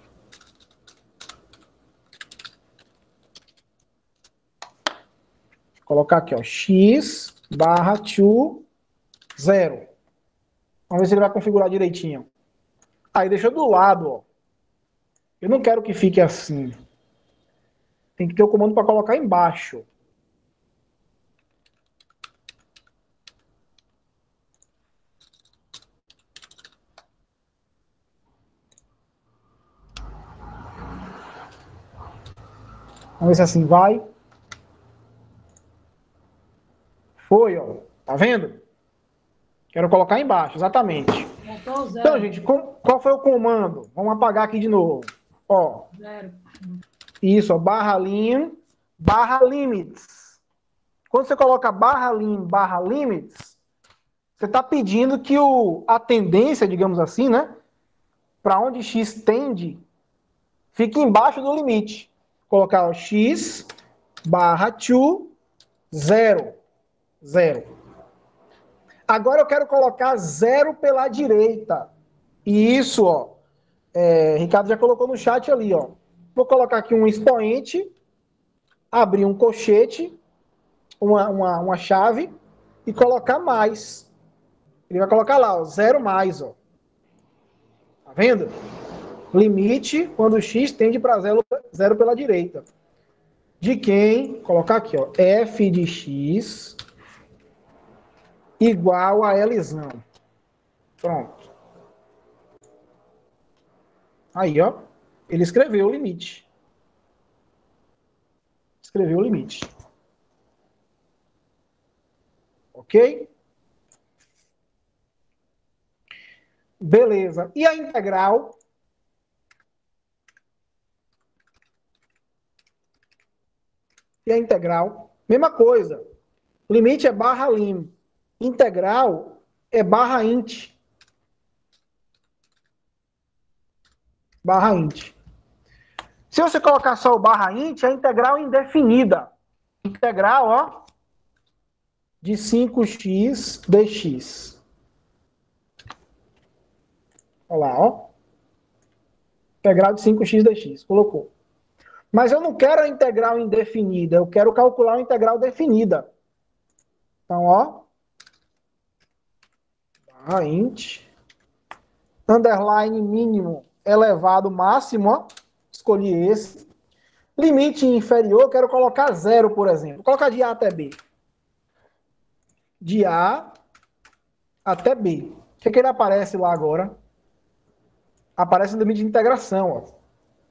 Colocar aqui, ó, x barra to zero. Vamos ver se ele vai configurar direitinho. Aí deixa do lado, ó. Eu não quero que fique assim. Tem que ter o comando para colocar embaixo. Vamos ver se assim vai. Foi, ó. Tá vendo? Quero colocar embaixo, exatamente. Botou zero. Então, gente, qual foi o comando? Vamos apagar aqui de novo. Ó. Zero. Isso, ó, barra lim, barra limits. Quando você coloca barra lim, barra limits, você está pedindo que o, a tendência, digamos assim, né? Para onde x tende, fique embaixo do limite. Colocar o x barra dois, zero. Zero. Agora eu quero colocar zero pela direita. E isso, ó, é, Ricardo já colocou no chat ali, ó. Vou colocar aqui um expoente, abrir um colchete, uma, uma, uma chave e colocar mais. Ele vai colocar lá, ó, zero mais, ó. Tá vendo? Limite quando o x tende para zero, zero pela direita. De quem? Colocar aqui, ó, f de x igual a Lzão. Pronto. Aí, ó, ele escreveu o limite. Escreveu o limite. Ok? Beleza. E a integral? E a integral? Mesma coisa. Limite é barra lim. Integral é barra int. Barra int. Se você colocar só o barra int, a integral é indefinida. Integral, ó, de cinco x dx. Olha lá, ó. Integral de cinco x dx. Colocou. Mas eu não quero a integral indefinida, eu quero calcular a integral definida. Então, ó. Barra int. Underline mínimo elevado máximo, ó. Escolhi esse. Limite inferior, eu quero colocar zero, por exemplo. Vou colocar de A até B. De A até B. O que, que ele aparece lá agora? Aparece no limite de integração, ó.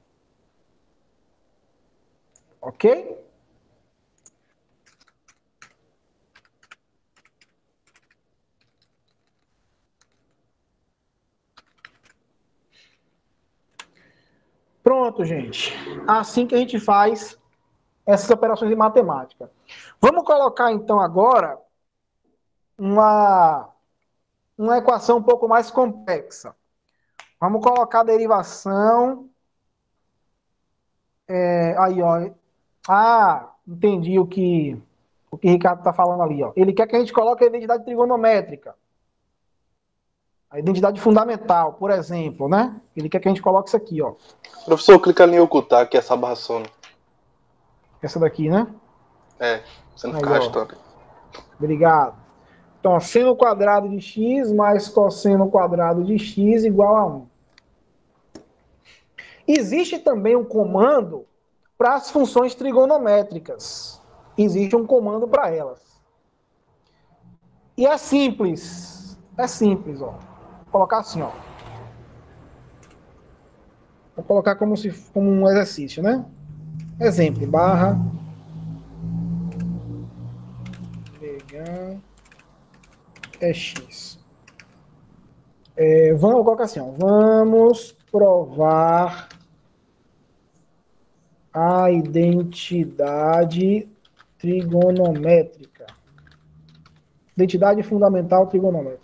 Ok? Pronto, gente. Assim que a gente faz essas operações de matemática. Vamos colocar, então, agora uma, uma equação um pouco mais complexa. Vamos colocar a derivação. É, aí, ó. Ah, entendi o que o que o Ricardo está falando ali, ó. Ele quer que a gente coloque a identidade trigonométrica. A identidade fundamental, por exemplo, né? Ele quer que a gente coloque isso aqui, ó. Professor, clica ali em ocultar, que é essa barra soma. Essa daqui, né? É, você não Aí, fica ó. arrastando. Obrigado. Então, ó, seno quadrado de x mais cosseno quadrado de x igual a um. Existe também um comando para as funções trigonométricas. Existe um comando para elas. E é simples. É simples, ó. Vou colocar assim, ó. Vou colocar como, se, como um exercício, né? Exemplo, barra pegar é x. É, vamos, vou colocar assim, ó. Vamos provar a identidade trigonométrica. Identidade fundamental trigonométrica.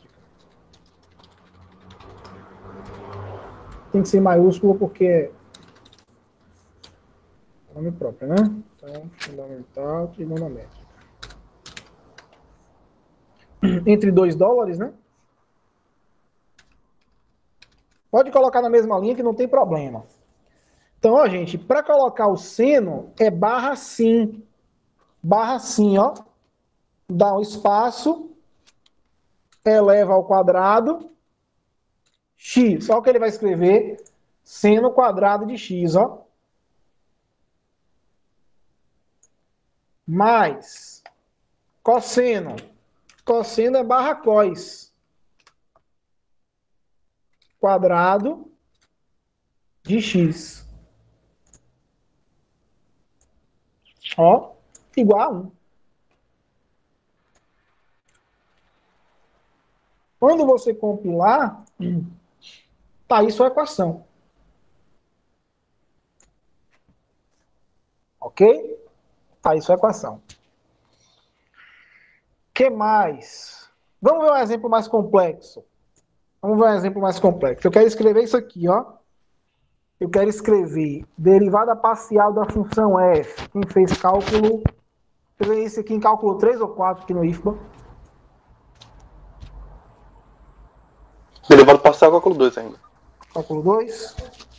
Tem que ser maiúsculo porque é nome próprio, né? Então, fundamental trigonométrica. Entre dois dólares, né? Pode colocar na mesma linha que não tem problema. Então, ó, gente, para colocar o seno é barra sim. Barra sim, ó. Dá um espaço, eleva ao quadrado, x. Só que ele vai escrever seno quadrado de x, ó. Mais cosseno. Cosseno é barra cos. Quadrado de x. Ó, igual a um. Quando você compilar, tá aí sua equação. Ok? Tá aí sua equação. Que mais? Vamos ver um exemplo mais complexo. Vamos ver um exemplo mais complexo. Eu quero escrever isso aqui, ó. Eu quero escrever derivada parcial da função f. Quem fez cálculo... Deixa eu ver isso aqui em cálculo três ou quatro aqui no I F B A. Derivado parcial, cálculo dois ainda. Cálculo dois.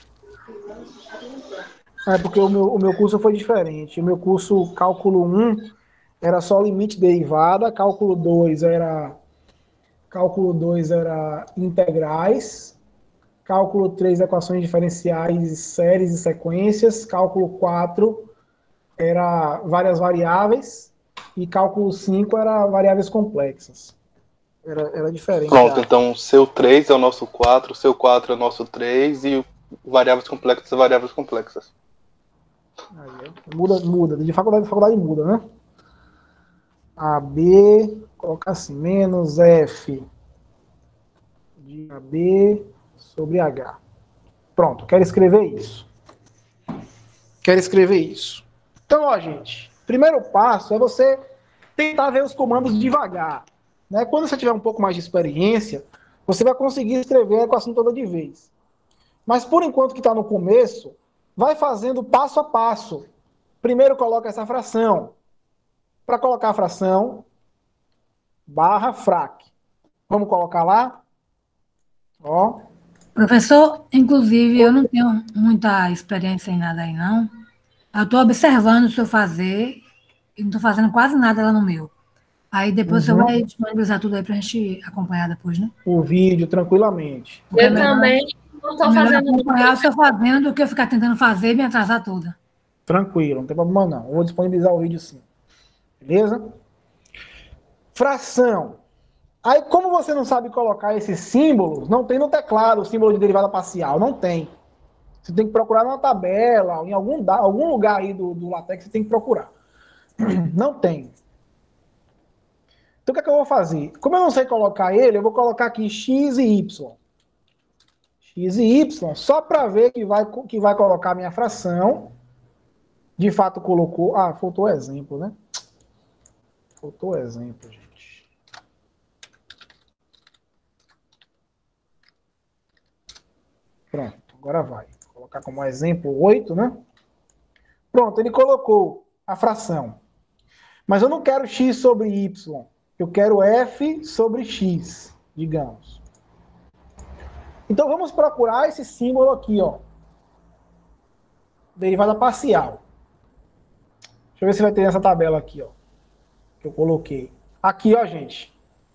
É porque o meu, o meu curso foi diferente. O meu curso, cálculo um, era só limite derivada. Cálculo dois era... Cálculo dois era integrais. Cálculo três, equações diferenciais, séries e sequências. Cálculo quatro era várias variáveis. E cálculo cinco era variáveis complexas. Era, era diferente. Pronto, já. então seu três é o nosso quatro, seu quatro é o nosso três e variáveis complexas e variáveis complexas. Aí, muda, muda. De faculdade em faculdade muda, né? A B, colocar assim, menos F de A B sobre H. Pronto, quero escrever isso. Quero escrever isso. Então, ó, gente, primeiro passo é você tentar ver os comandos devagar. Né? Quando você tiver um pouco mais de experiência, você vai conseguir escrever a equação toda de vez. Mas, por enquanto que está no começo, vai fazendo passo a passo. Primeiro coloca essa fração. Para colocar a fração, barra frac. Vamos colocar lá? Ó. Professor, inclusive, eu não tenho muita experiência em nada aí, não. Eu estou observando o senhor fazer e não estou fazendo quase nada lá no meu. Aí depois Uhum. você vai disponibilizar tudo aí para a gente acompanhar depois, né? O vídeo, tranquilamente. Porque é Eu melhor- também não é estou melhor fazendo acompanhar o senhor fazendo do que eu ficar tentando fazer e me atrasar toda. Tranquilo, não tem problema não. Eu vou disponibilizar o vídeo sim. Beleza? Fração. Aí, como você não sabe colocar esses símbolos, não tem no teclado o símbolo de derivada parcial. Não tem. Você tem que procurar numa tabela, em algum, da- algum lugar aí do, do LaTeX, você tem que procurar. Não tem. Então, o que é que eu vou fazer? Como eu não sei colocar ele, eu vou colocar aqui x e y. X e y, só para ver que vai, que vai colocar a minha fração. De fato, colocou... Ah, faltou o exemplo, né? Faltou o exemplo, gente. Pronto, agora vai. Vou colocar como exemplo oito, né? Pronto, ele colocou a fração. Mas eu não quero x sobre y. Eu quero f sobre x, digamos. Então vamos procurar esse símbolo aqui, ó. Derivada parcial. Deixa eu ver se vai ter nessa tabela aqui, ó. Que eu coloquei. Aqui, ó, gente.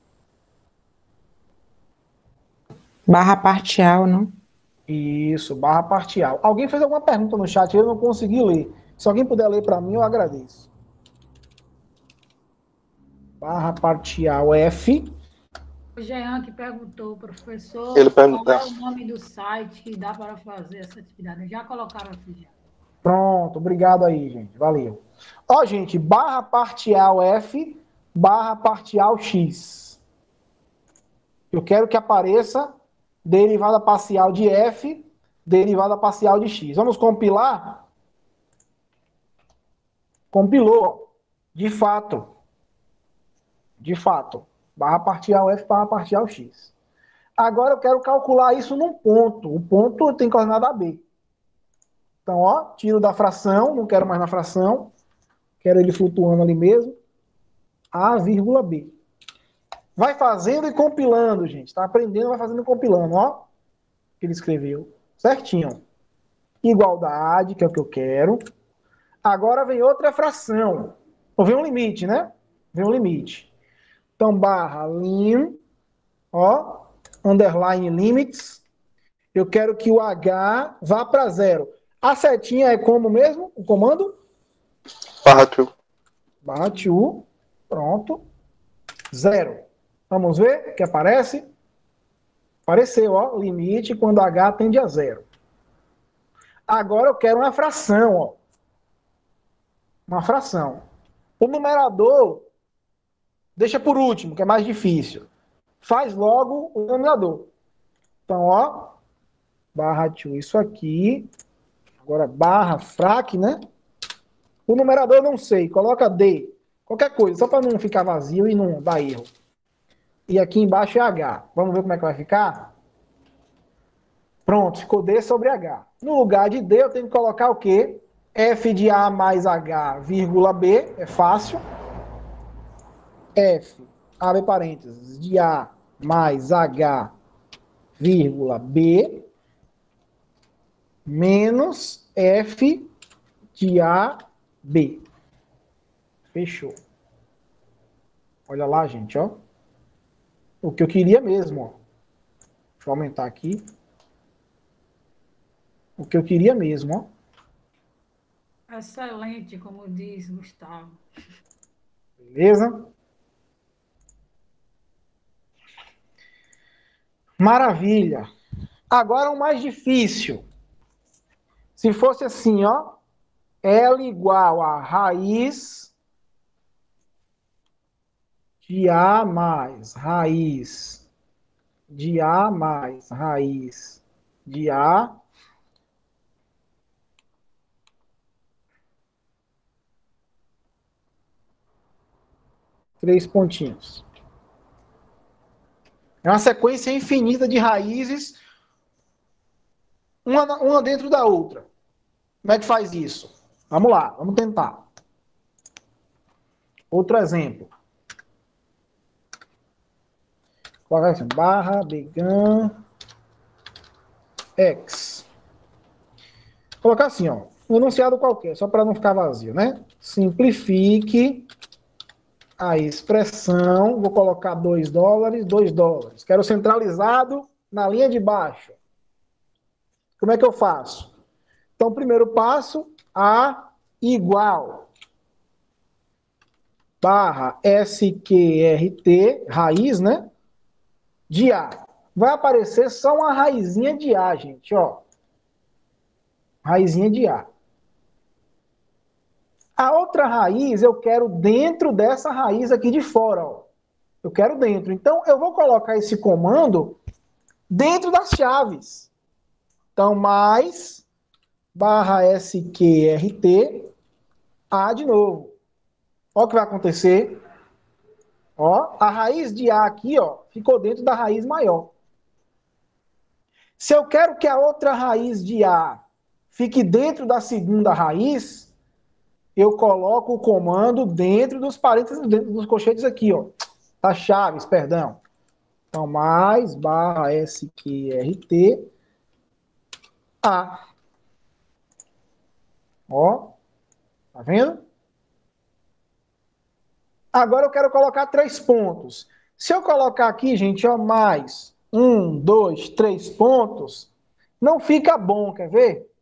Barra parcial, não? Isso, barra parcial. Alguém fez alguma pergunta no chat, eu não consegui ler. Se alguém puder ler para mim, eu agradeço. Barra parcial F. O Jean que perguntou, professor, Ele qual pergunta- é o nome do site que dá para fazer essa atividade? Já colocaram aqui, já. Pronto, obrigado aí, gente. Valeu. Ó, gente, barra parcial F, barra parcial X. Eu quero que apareça derivada parcial de F, derivada parcial de X. Vamos compilar? Compilou. De fato. De fato. Barra parcial F, barra parcial X. Agora eu quero calcular isso num ponto. O ponto tem coordenada B. Então, ó, tiro da fração, não quero mais na fração. Quero ele flutuando ali mesmo. A, vírgula B. Vai fazendo e compilando, gente. Tá aprendendo, vai fazendo e compilando, ó. Que ele escreveu. Certinho. Igualdade, que é o que eu quero. Agora vem outra fração. Ou vem um limite, né? Vem um limite. Então, barra lim, ó, underline limits. Eu quero que o H vá para zero. A setinha é como mesmo? O comando? Barra true. Barra to. Pronto. Zero. Vamos ver o que aparece? Apareceu, ó, limite quando H tende a zero. Agora eu quero uma fração, ó. uma fração. O numerador, deixa por último, que é mais difícil. Faz logo o denominador. Então, ó, barra dois, isso aqui. Agora, barra frac, né? O numerador eu não sei, coloca D. Qualquer coisa, só para não ficar vazio e não dar erro. E aqui embaixo é H. Vamos ver como é que vai ficar? Pronto, ficou D sobre H. No lugar de D, eu tenho que colocar o quê? F de A mais H, vírgula B, é fácil. F, abre parênteses, de A mais H, vírgula B, menos F de A, B. Fechou. Olha lá, gente, ó. O que eu queria mesmo, ó. Deixa eu aumentar aqui. O que eu queria mesmo, ó. Excelente, como diz Gustavo. Beleza? Maravilha. Agora o mais difícil. Se fosse assim, ó. L igual a raiz de A mais raiz de A mais raiz de A três pontinhos. É uma sequência infinita de raízes, uma, uma dentro da outra. Como é que faz isso? Vamos lá, vamos tentar. Outro exemplo. Colocar assim, barra, began, x. Colocar assim, ó, um enunciado qualquer, só para não ficar vazio, né? Simplifique a expressão, vou colocar dois dólares, dois dólares. Quero centralizado na linha de baixo. Como é que eu faço? Então, primeiro passo, A igual barra S Q R T, raiz, né? De A. Vai aparecer só uma raizinha de A, gente, ó. Raizinha de A. A outra raiz eu quero dentro dessa raiz aqui de fora, ó. Eu quero dentro. Então, eu vou colocar esse comando dentro das chaves. Então, mais barra S Q R T, A de novo. Olha o que vai acontecer. Ó, a raiz de A aqui, ó, ficou dentro da raiz maior. Se eu quero que a outra raiz de A fique dentro da segunda raiz, eu coloco o comando dentro dos parênteses, dentro dos colchetes aqui, ó. Das chaves, perdão. Então, mais barra S Q R T A. Ó, tá vendo? Agora eu quero colocar três pontos. Se eu colocar aqui, gente, ó, mais um, dois, três pontos, não fica bom, quer ver?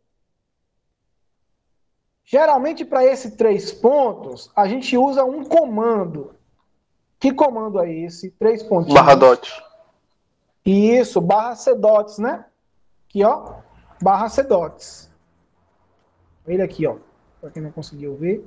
Geralmente, para esses três pontos, a gente usa um comando. Que comando é esse? Três pontinhos. Barra dot. Isso, barra cdots, né? Aqui, ó, barra cdots. Ele aqui, ó, para quem não conseguiu ver.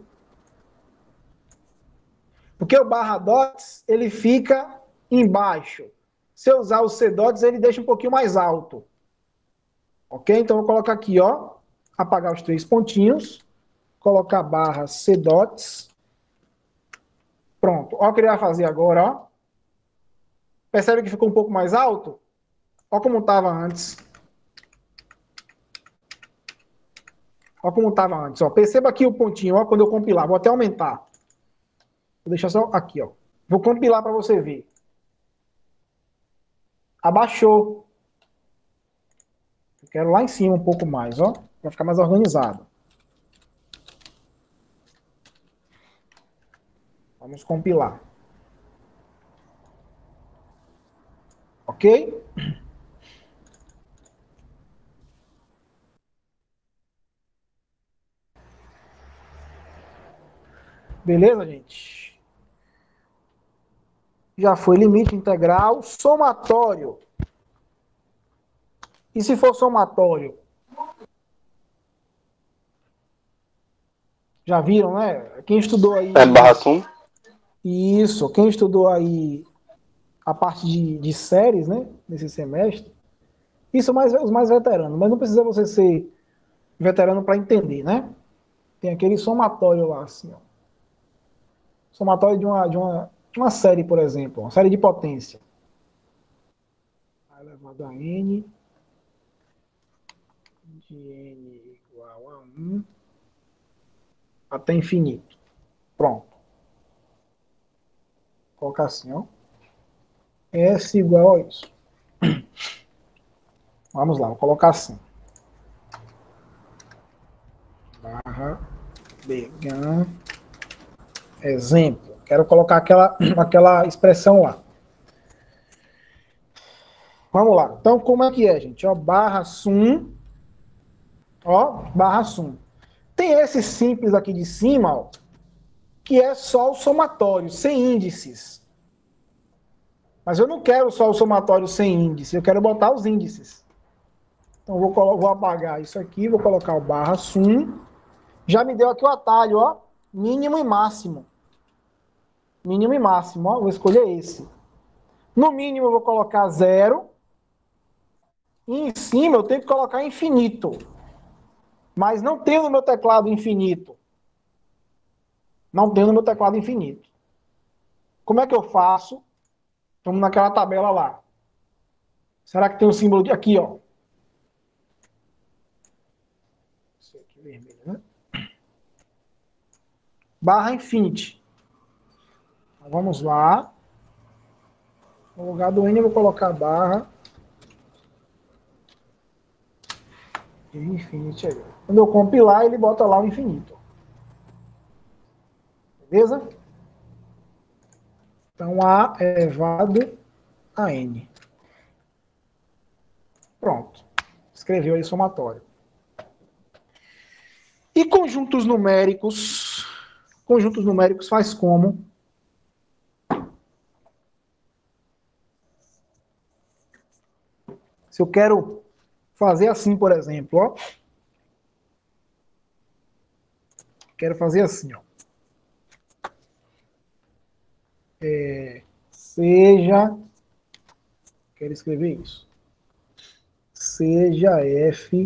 Porque o barra dots, ele fica embaixo. Se eu usar o cdots, ele deixa um pouquinho mais alto. Ok? Então, eu vou colocar aqui, ó, apagar os três pontinhos, colocar barra cdots. Pronto. Olha o que ele vai fazer agora, ó. Percebe que ficou um pouco mais alto? Olha como estava antes. Olha como estava antes, ó. Perceba aqui o pontinho, ó, quando eu compilar. Vou até aumentar. Vou deixar só aqui, ó. Vou compilar para você ver. Abaixou. Eu quero lá em cima um pouco mais, ó. Para ficar mais organizado. Vamos compilar. Ok? Beleza, gente? Já foi limite integral, somatório. E se for somatório? Já viram, né? Quem estudou aí... É barra sum? Isso, quem estudou aí a parte de, de séries, né? Nesse semestre. Isso mais, os mais veteranos, mas não precisa você ser veterano para entender, né? Tem aquele somatório lá, assim, ó. Somatório de uma, de uma, de uma série, por exemplo, uma série de potência. A elevado a n de n igual a um até infinito. Pronto. Vou colocar assim, ó. S igual a isso. Vamos lá, vou colocar assim. Barra Began. Exemplo. Quero colocar aquela, aquela expressão lá. Vamos lá. Então, como é que é, gente? Ó, barra sum. Ó, barra sum. Tem esse simples aqui de cima, ó, que é só o somatório, sem índices. Mas eu não quero só o somatório sem índice, eu quero botar os índices. Então, vou, vou apagar isso aqui, vou colocar o barra sum. Já me deu aqui o atalho, ó, mínimo e máximo. Mínimo e máximo, ó, vou escolher esse. No mínimo eu vou colocar zero. E em cima eu tenho que colocar infinito. Mas não tem no meu teclado infinito. Não tem no meu teclado infinito. Como é que eu faço? Vamos naquela tabela lá. Será que tem um símbolo de aqui, ó? Esse aqui vermelho, né? Barra infinity. Então, vamos lá. No lugar do N eu vou colocar barra infinity aí. Quando eu compilar, ele bota lá o infinito. Beleza? Então, A elevado a N. Pronto. Escreveu aí somatório. E conjuntos numéricos? Conjuntos numéricos faz como? Se eu quero fazer assim, por exemplo, ó. Quero fazer assim, ó. É, seja... Quero escrever isso. Seja F...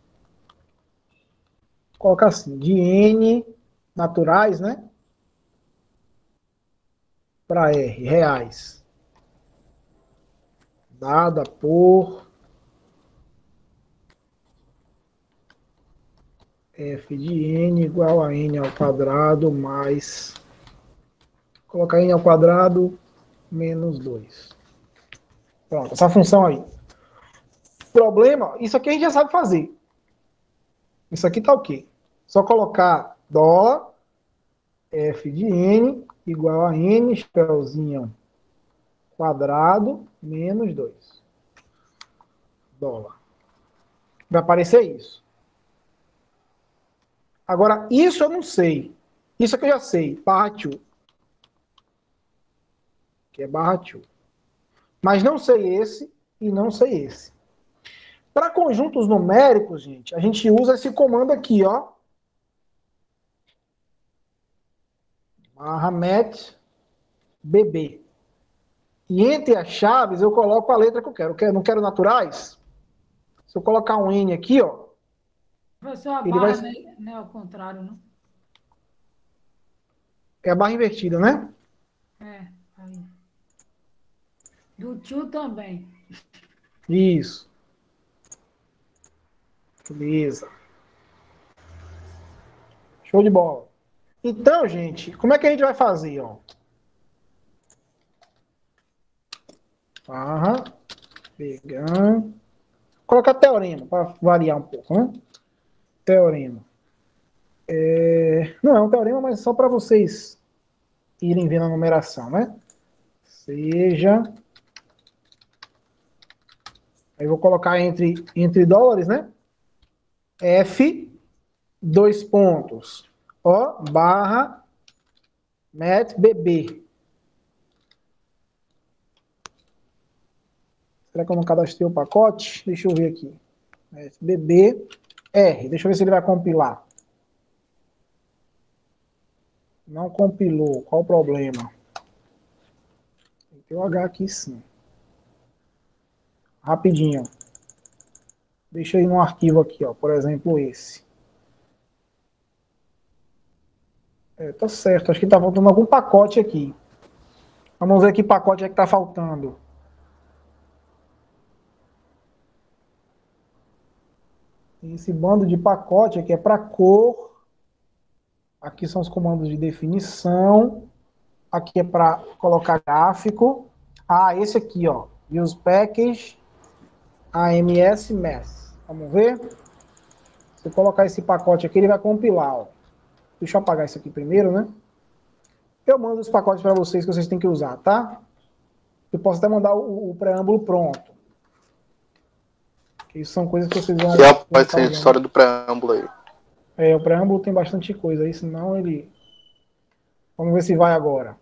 Vou colocar assim, de N naturais, né? Para R, reais. Dada por F de N igual a N ao quadrado mais... Vou colocar N ao quadrado menos dois. Pronto, essa função aí. Problema, isso aqui a gente já sabe fazer. Isso aqui tá ok. Só colocar dólar F de N igual a N, chapeuzinho quadrado, menos dois. Dólar. Vai aparecer isso. Agora, isso eu não sei. Isso aqui eu já sei. Barra two. Que é barra two. Mas não sei esse e não sei esse. Para conjuntos numéricos, gente, a gente usa esse comando aqui, ó. Barra met bb. E entre as chaves eu coloco a letra que eu quero. Eu não quero naturais? Se eu colocar um N aqui, ó. Professor, a ele barra vai... não é ao contrário, não? É a barra invertida, né? É, aí. Do tio também. Isso. Beleza. Show de bola. Então, gente, como é que a gente vai fazer, ó? Barra, pegando. Colocar teorema, para variar um pouco, né? Teorema. É... Não é um teorema, mas só para vocês irem vendo a numeração, né? Seja... Aí vou colocar entre, entre dólares, né? F, dois pontos, ó, barra, met, bb. Será que eu não cadastrei o pacote? Deixa eu ver aqui. Met, bb, R. Deixa eu ver se ele vai compilar. Não compilou. Qual o problema? Tem o H aqui sim. Rapidinho. Deixa eu ir num arquivo aqui, ó. Por exemplo, esse. É, tá certo. Acho que tá faltando algum pacote aqui. Vamos ver que pacote é que tá faltando. Esse bando de pacote aqui é para cor. Aqui são os comandos de definição. Aqui é para colocar gráfico. Ah, esse aqui, ó. Use Package A M S Math. Vamos ver? Se eu colocar esse pacote aqui, ele vai compilar, ó. Deixa eu apagar isso aqui primeiro, né? Eu mando os pacotes para vocês que vocês têm que usar, tá? Eu posso até mandar o, o preâmbulo pronto. Isso são coisas que vocês vão... E vai ser a história do preâmbulo aí. É, o preâmbulo tem bastante coisa aí, senão ele... Vamos ver se vai agora.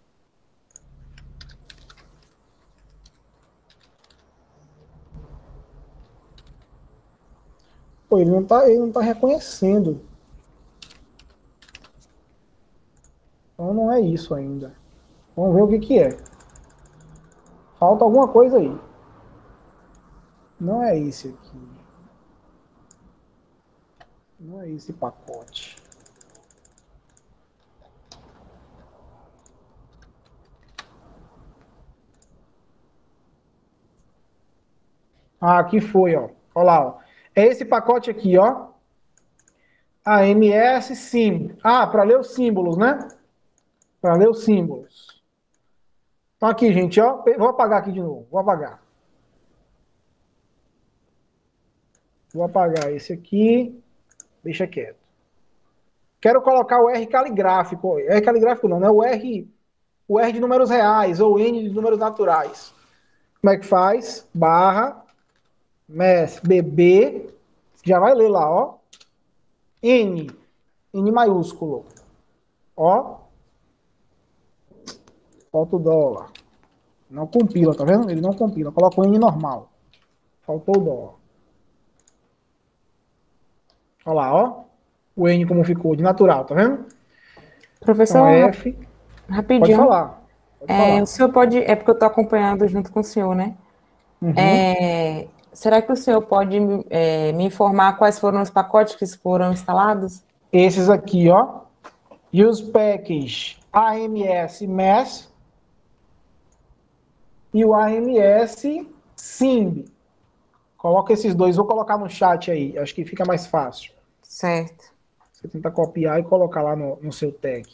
Pô, ele não tá, ele não tá reconhecendo. Então não é isso ainda. Vamos ver o que que é. Falta alguma coisa aí. Não é esse aqui. Não é esse pacote. Ah, aqui foi, ó. Olha lá, ó. É esse pacote aqui, ó. A M S Sim. Ah, para ler os símbolos, né? Para ler os símbolos. Então aqui, gente, ó. Vou apagar aqui de novo. Vou apagar. Vou apagar esse aqui. Deixa quieto. Quero colocar o R caligráfico. R caligráfico não, né? O R, o R de números reais ou N de números naturais. Como é que faz? Barra Math B B. Já vai ler lá, ó. N. N maiúsculo. Ó. Falta o dólar. Não compila, tá vendo? Ele não compila. Coloca o N normal. Faltou o dólar. Olha lá, ó. O N como ficou, de natural, tá vendo? Professor, então, F. rapidinho. Pode falar. Pode é, falar. O senhor pode... É porque eu estou acompanhando junto com o senhor, né? Uhum. É, será que o senhor pode é, me informar quais foram os pacotes que foram instalados? Esses aqui, ó. Use Package A M S Math e o A M S Simb. Coloca esses dois. Vou colocar no chat aí. Acho que fica mais fácil. Certo. Você tenta copiar e colocar lá no, no seu tag.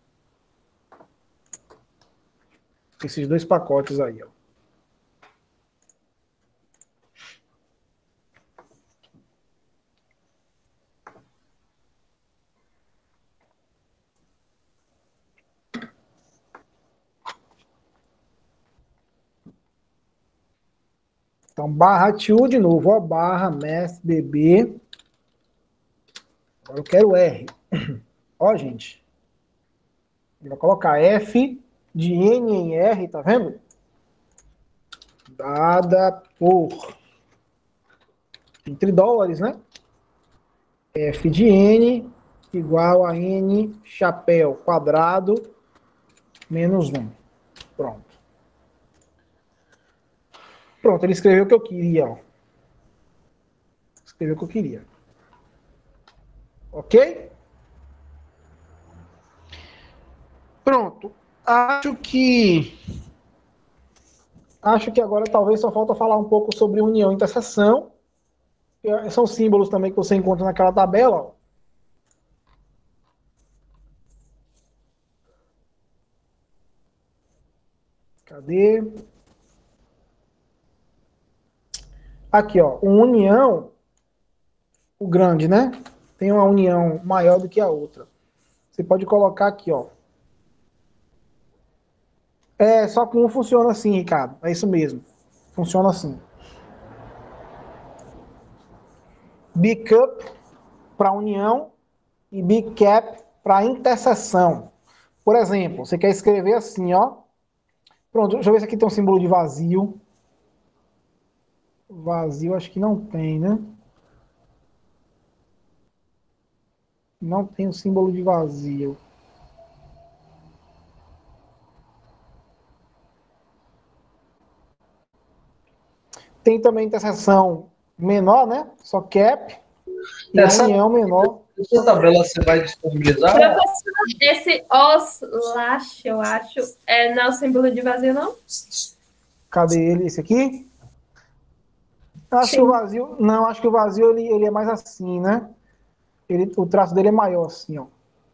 Esses dois pacotes aí, ó. Então, barra to de novo, ó, barra math B B. Agora eu quero R. Ó, gente. Ele vai colocar F de N em R, tá vendo? Dada por... Entre dólares, né? F de N igual a N chapéu quadrado menos um. Pronto. Pronto, ele escreveu o que eu queria, ó. Escreveu o que eu queria. Ok? Pronto. Acho que... Acho que agora talvez só falta falar um pouco sobre união e interseção. São símbolos também que você encontra naquela tabela, ó. Cadê? Aqui, ó. Uma união, o grande, né? Tem uma união maior do que a outra. Você pode colocar aqui, ó. É, só que um funciona assim, Ricardo. É isso mesmo. Funciona assim. Big up para união e big cap para interseção. Por exemplo, você quer escrever assim, ó. Pronto, deixa eu ver se aqui tem um símbolo de vazio. Vazio acho que não tem, né? Não tem o símbolo de vazio. tem também interseção menor, né? Só cap. E Essa- a união menor. Essa tabela você vai disponibilizar? Professor, esse os slash, eu acho, é, não é o símbolo de vazio, não? Cadê ele? Esse aqui? Acho Sim. que o vazio. Não, acho que o vazio ele, ele é mais assim, né? Ele, o traço dele é maior, assim, ó.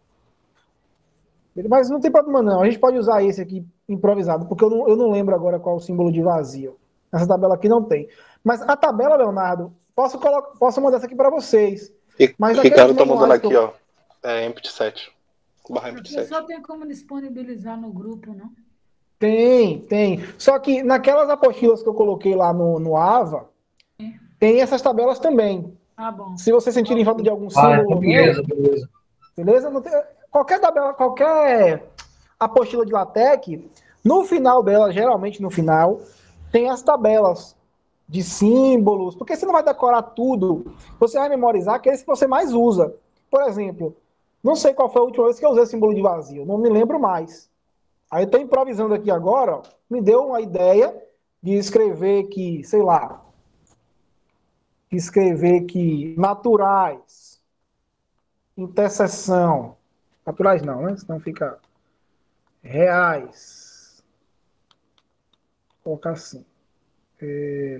Ele- Mas não tem problema, não. A gente pode usar esse aqui improvisado, porque eu não, eu não lembro agora qual é o símbolo de vazio. Essa tabela aqui não tem. Mas a tabela, Leonardo, posso, colocar, posso mandar essa aqui para vocês. E Mas Ricardo aqueles tá mandando manuais que aqui, eu- ó. É empty set. Barra empty set. Só tem como disponibilizar no grupo, não? Tem, tem. Só que naquelas apostilas que eu coloquei lá no, no Ava, tem essas tabelas também. Tá bom. Se vocês sentirem falta de algum Ah, símbolo então meu, beleza, beleza. beleza? Não tem- qualquer tabela, qualquer apostila de LaTeX, no final dela, geralmente no final, tem as tabelas de símbolos, porque você não vai decorar tudo, você vai memorizar aqueles que você mais usa. Por exemplo, não sei qual foi a última vez que eu usei símbolo de vazio, não me lembro mais. Aí eu estou improvisando aqui agora, ó, me deu uma ideia de escrever que, sei lá, escrever que naturais, interseção, naturais não, né? Senão fica reais. Vou colocar assim. É,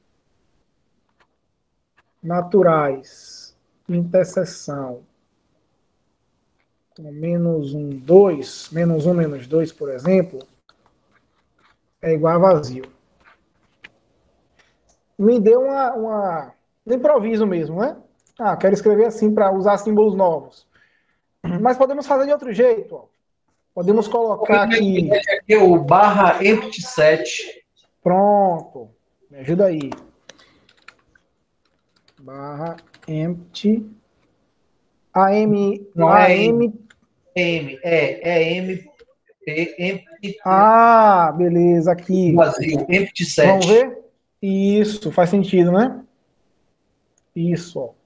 naturais, interseção, com menos um, dois, menos um, menos dois, por exemplo, é igual a vazio. Me deu uma, uma um improviso mesmo, né? Ah, quero escrever assim para usar símbolos novos. Mas podemos fazer de outro jeito, ó. Podemos colocar aqui. Aqui é o barra empty set. Pronto. Me ajuda aí. Barra empty. A M. Não A é M. M, é, é M, é empty, Ah, beleza, aqui. vazio, empty set. Vamos ver? Isso, faz sentido, né? Isso, ó.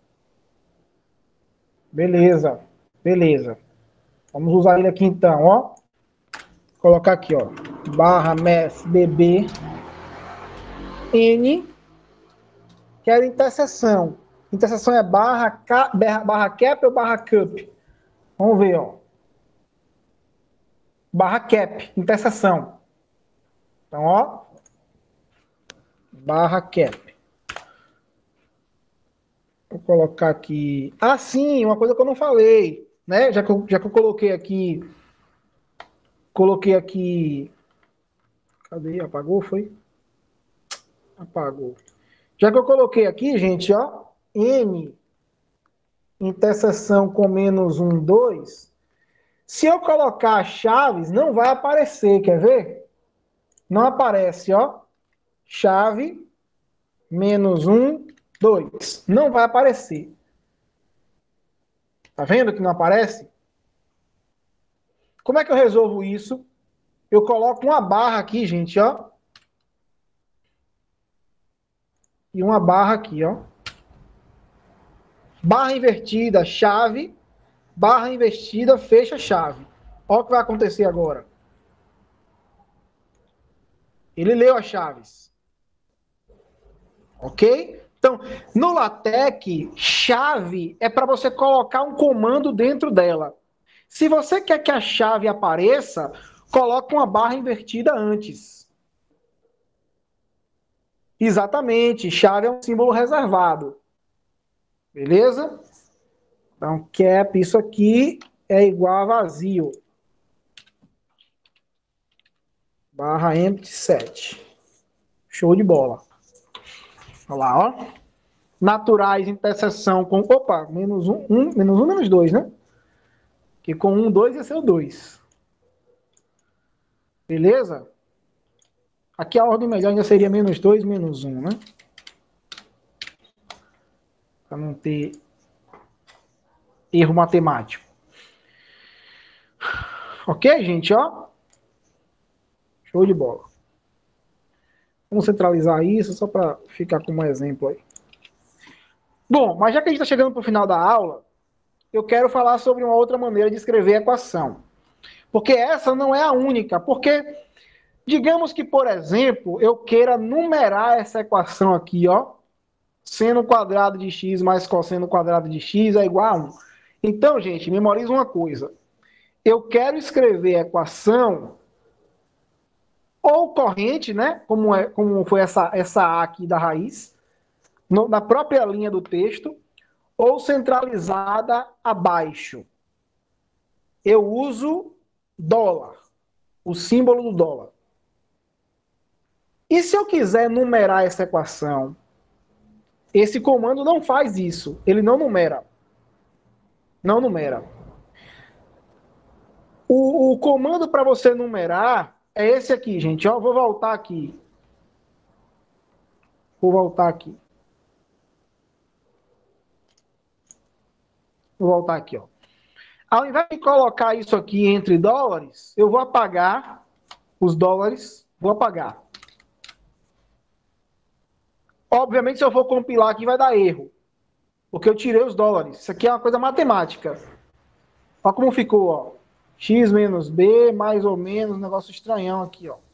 Beleza, beleza. Vamos usar ele aqui então, ó. Colocar aqui, ó. Barra math bb n, que é a interseção. Interseção é barra, ca, barra, barra cap ou barra cup? Vamos ver, ó. Barra cap, interseção. Então, ó. Barra cap. Vou colocar aqui. Ah, sim, uma coisa que eu não falei, né? Já que eu, já que eu coloquei aqui. Coloquei aqui. Cadê? Apagou, foi? Apagou. Já que eu coloquei aqui, gente, ó. M, interseção com menos um, dois. Se eu colocar chaves, não vai aparecer, quer ver? Não aparece, ó. Chave, menos um, dois. Não vai aparecer. Tá vendo que não aparece? Como é que eu resolvo isso? Eu coloco uma barra aqui, gente, ó. E uma barra aqui, ó. Barra invertida, chave. Barra invertida, fecha chave. Olha o que vai acontecer agora. Ele leu as chaves. Ok? Então, no LaTeX, chave é para você colocar um comando dentro dela. Se você quer que a chave apareça, coloque uma barra invertida antes. Exatamente, chave é um símbolo reservado. Beleza? Então, cap, isso aqui é igual a vazio. Barra empty set. Show de bola. Olha lá, ó. Naturais, interseção com... Opa, menos um, um, menos um, menos dois, né? Que com um, dois ia ser o dois. Beleza? Aqui a ordem melhor ainda seria menos dois, menos um, né? Para não ter erro matemático. Ok, gente, ó? Show de bola. Vamos centralizar isso só para ficar como exemplo aí. Bom, mas já que a gente está chegando para o final da aula, eu quero falar sobre uma outra maneira de escrever equação. Porque essa não é a única. Porque Digamos que, por exemplo, eu queira numerar essa equação aqui, ó. Seno quadrado de x mais cosseno quadrado de x é igual a um. Então, gente, memoriza uma coisa. Eu quero escrever a equação ou corrente, né? Como, é, como foi essa, essa A aqui da raiz, no, na própria linha do texto, ou centralizada abaixo. Eu uso dólar, o símbolo do dólar. E se eu quiser numerar essa equação, esse comando não faz isso. Ele não numera. Não numera. O, o comando para você numerar é esse aqui, gente. Ó, vou voltar aqui. Vou voltar aqui. Vou voltar aqui, ó. Ao invés de colocar isso aqui entre dólares, eu vou apagar os dólares. Vou apagar. Obviamente, se eu for compilar aqui, vai dar erro. Porque eu tirei os dólares. Isso aqui é uma coisa matemática. Olha como ficou, ó. X menos B, mais ou menos, um negócio estranhão aqui, ó.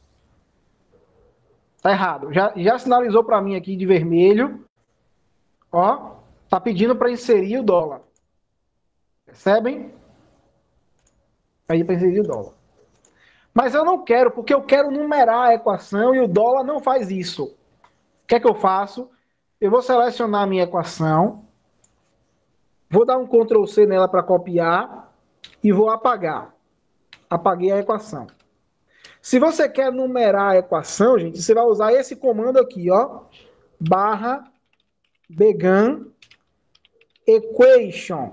Tá errado. Já, já sinalizou para mim aqui de vermelho. Ó. Tá pedindo para inserir o dólar. Percebem? Aí para inserir o dólar. Mas eu não quero, porque eu quero numerar a equação e o dólar não faz isso. O que é que eu faço? Eu vou selecionar a minha equação, vou dar um control C nela para copiar e vou apagar. Apaguei a equação. Se você quer numerar a equação, gente, você vai usar esse comando aqui, ó, barra began equation.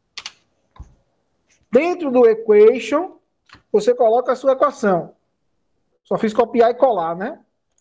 Dentro do equation, você coloca a sua equação. Só fiz copiar e colar, né?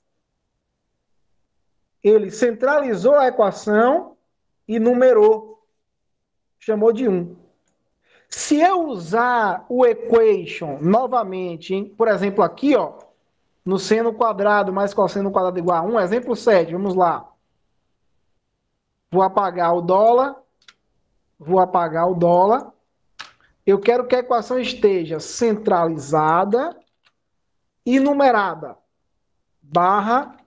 Ele centralizou a equação e numerou. Chamou de um. Se eu usar o equation novamente, hein, por exemplo, aqui, ó, no seno quadrado mais cosseno quadrado igual a um, exemplo sete, vamos lá. Vou apagar o dólar. Vou apagar o dólar. Eu quero que a equação esteja centralizada e numerada. Barra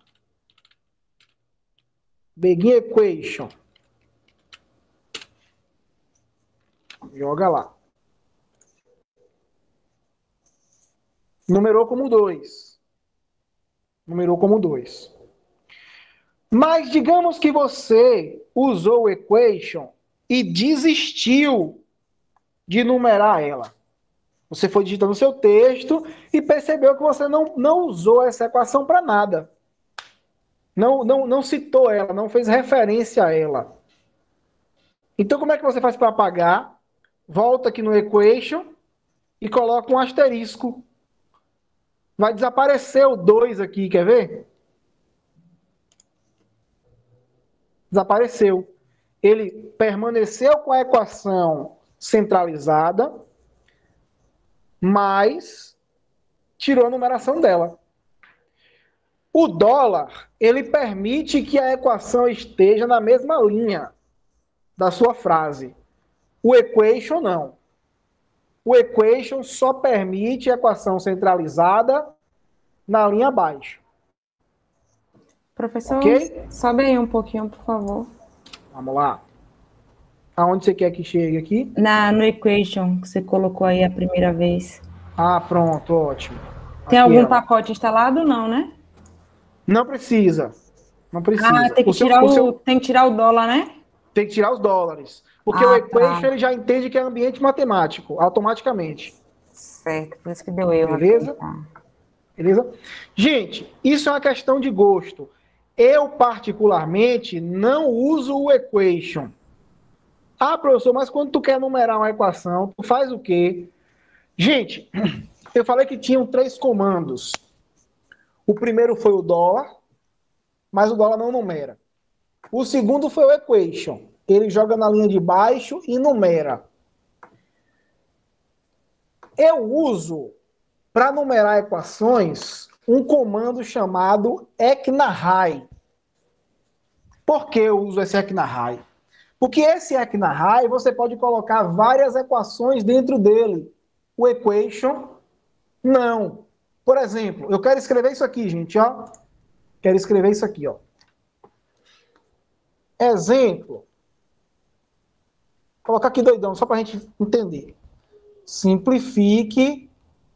begin equation. Joga lá. Numerou como dois. Numerou como dois. Mas digamos que você usou o equation e desistiu de numerar ela. Você foi digitando o seu texto e percebeu que você não, não usou essa equação para nada. Não, não, não citou ela, não fez referência a ela. Então, como é que você faz para apagar? Volta aqui no equation e coloca um asterisco. Vai desaparecer o dois aqui, quer ver? Desapareceu. Ele permaneceu com a equação centralizada, mas tirou a numeração dela. O dólar, ele permite que a equação esteja na mesma linha da sua frase. O equation não. O equation só permite a equação centralizada na linha abaixo. Professor, Ok? sobe aí um pouquinho, por favor. Vamos lá. Aonde você quer que chegue aqui? Na, no equation que você colocou aí a primeira vez. Ah, pronto, ótimo. Tem Aqui algum ela. pacote instalado? Não, né? Não precisa. Não precisa. Ah, tem que, O seu- tirar o o, seu- tem que tirar o dólar, né? Tem que tirar os dólares. Porque Ah, o equation tá. ele já entende que é ambiente matemático, automaticamente. Certo, por isso que deu erro. Beleza? aqui, tá. Beleza? Gente, isso é uma questão de gosto. Eu, particularmente, não uso o equation. Ah, professor, mas quando tu quer numerar uma equação, tu faz o quê? Gente, eu falei que tinham três comandos. O primeiro foi o dólar, mas o dólar não numera. O segundo foi o equation. Ele joga na linha de baixo e numera. Eu uso, para numerar equações, um comando chamado equinarrai. Por que eu uso esse equinarrai? Porque esse equinarrai, você pode colocar várias equações dentro dele. O equation, não. Por exemplo, eu quero escrever isso aqui, gente, ó. Quero escrever isso aqui, ó. Exemplo. Vou colocar aqui doidão, só para a gente entender. Simplifique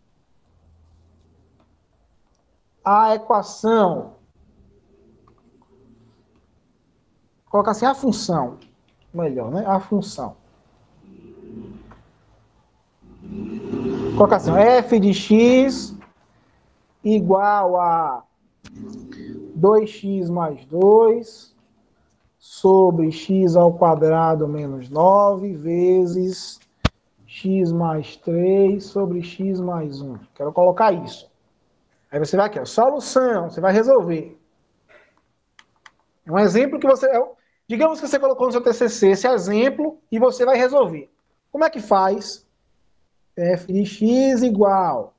a equação. Colocar assim, a função. Melhor, né? A função. Colocar assim, f de x igual a dois x mais dois sobre x ao quadrado menos nove vezes x mais três sobre x mais um. Quero colocar isso. Aí você vai aqui, ó, solução, você vai resolver. É um exemplo que você... Digamos que você colocou no seu T C C esse exemplo e você vai resolver. Como é que faz? F de x igual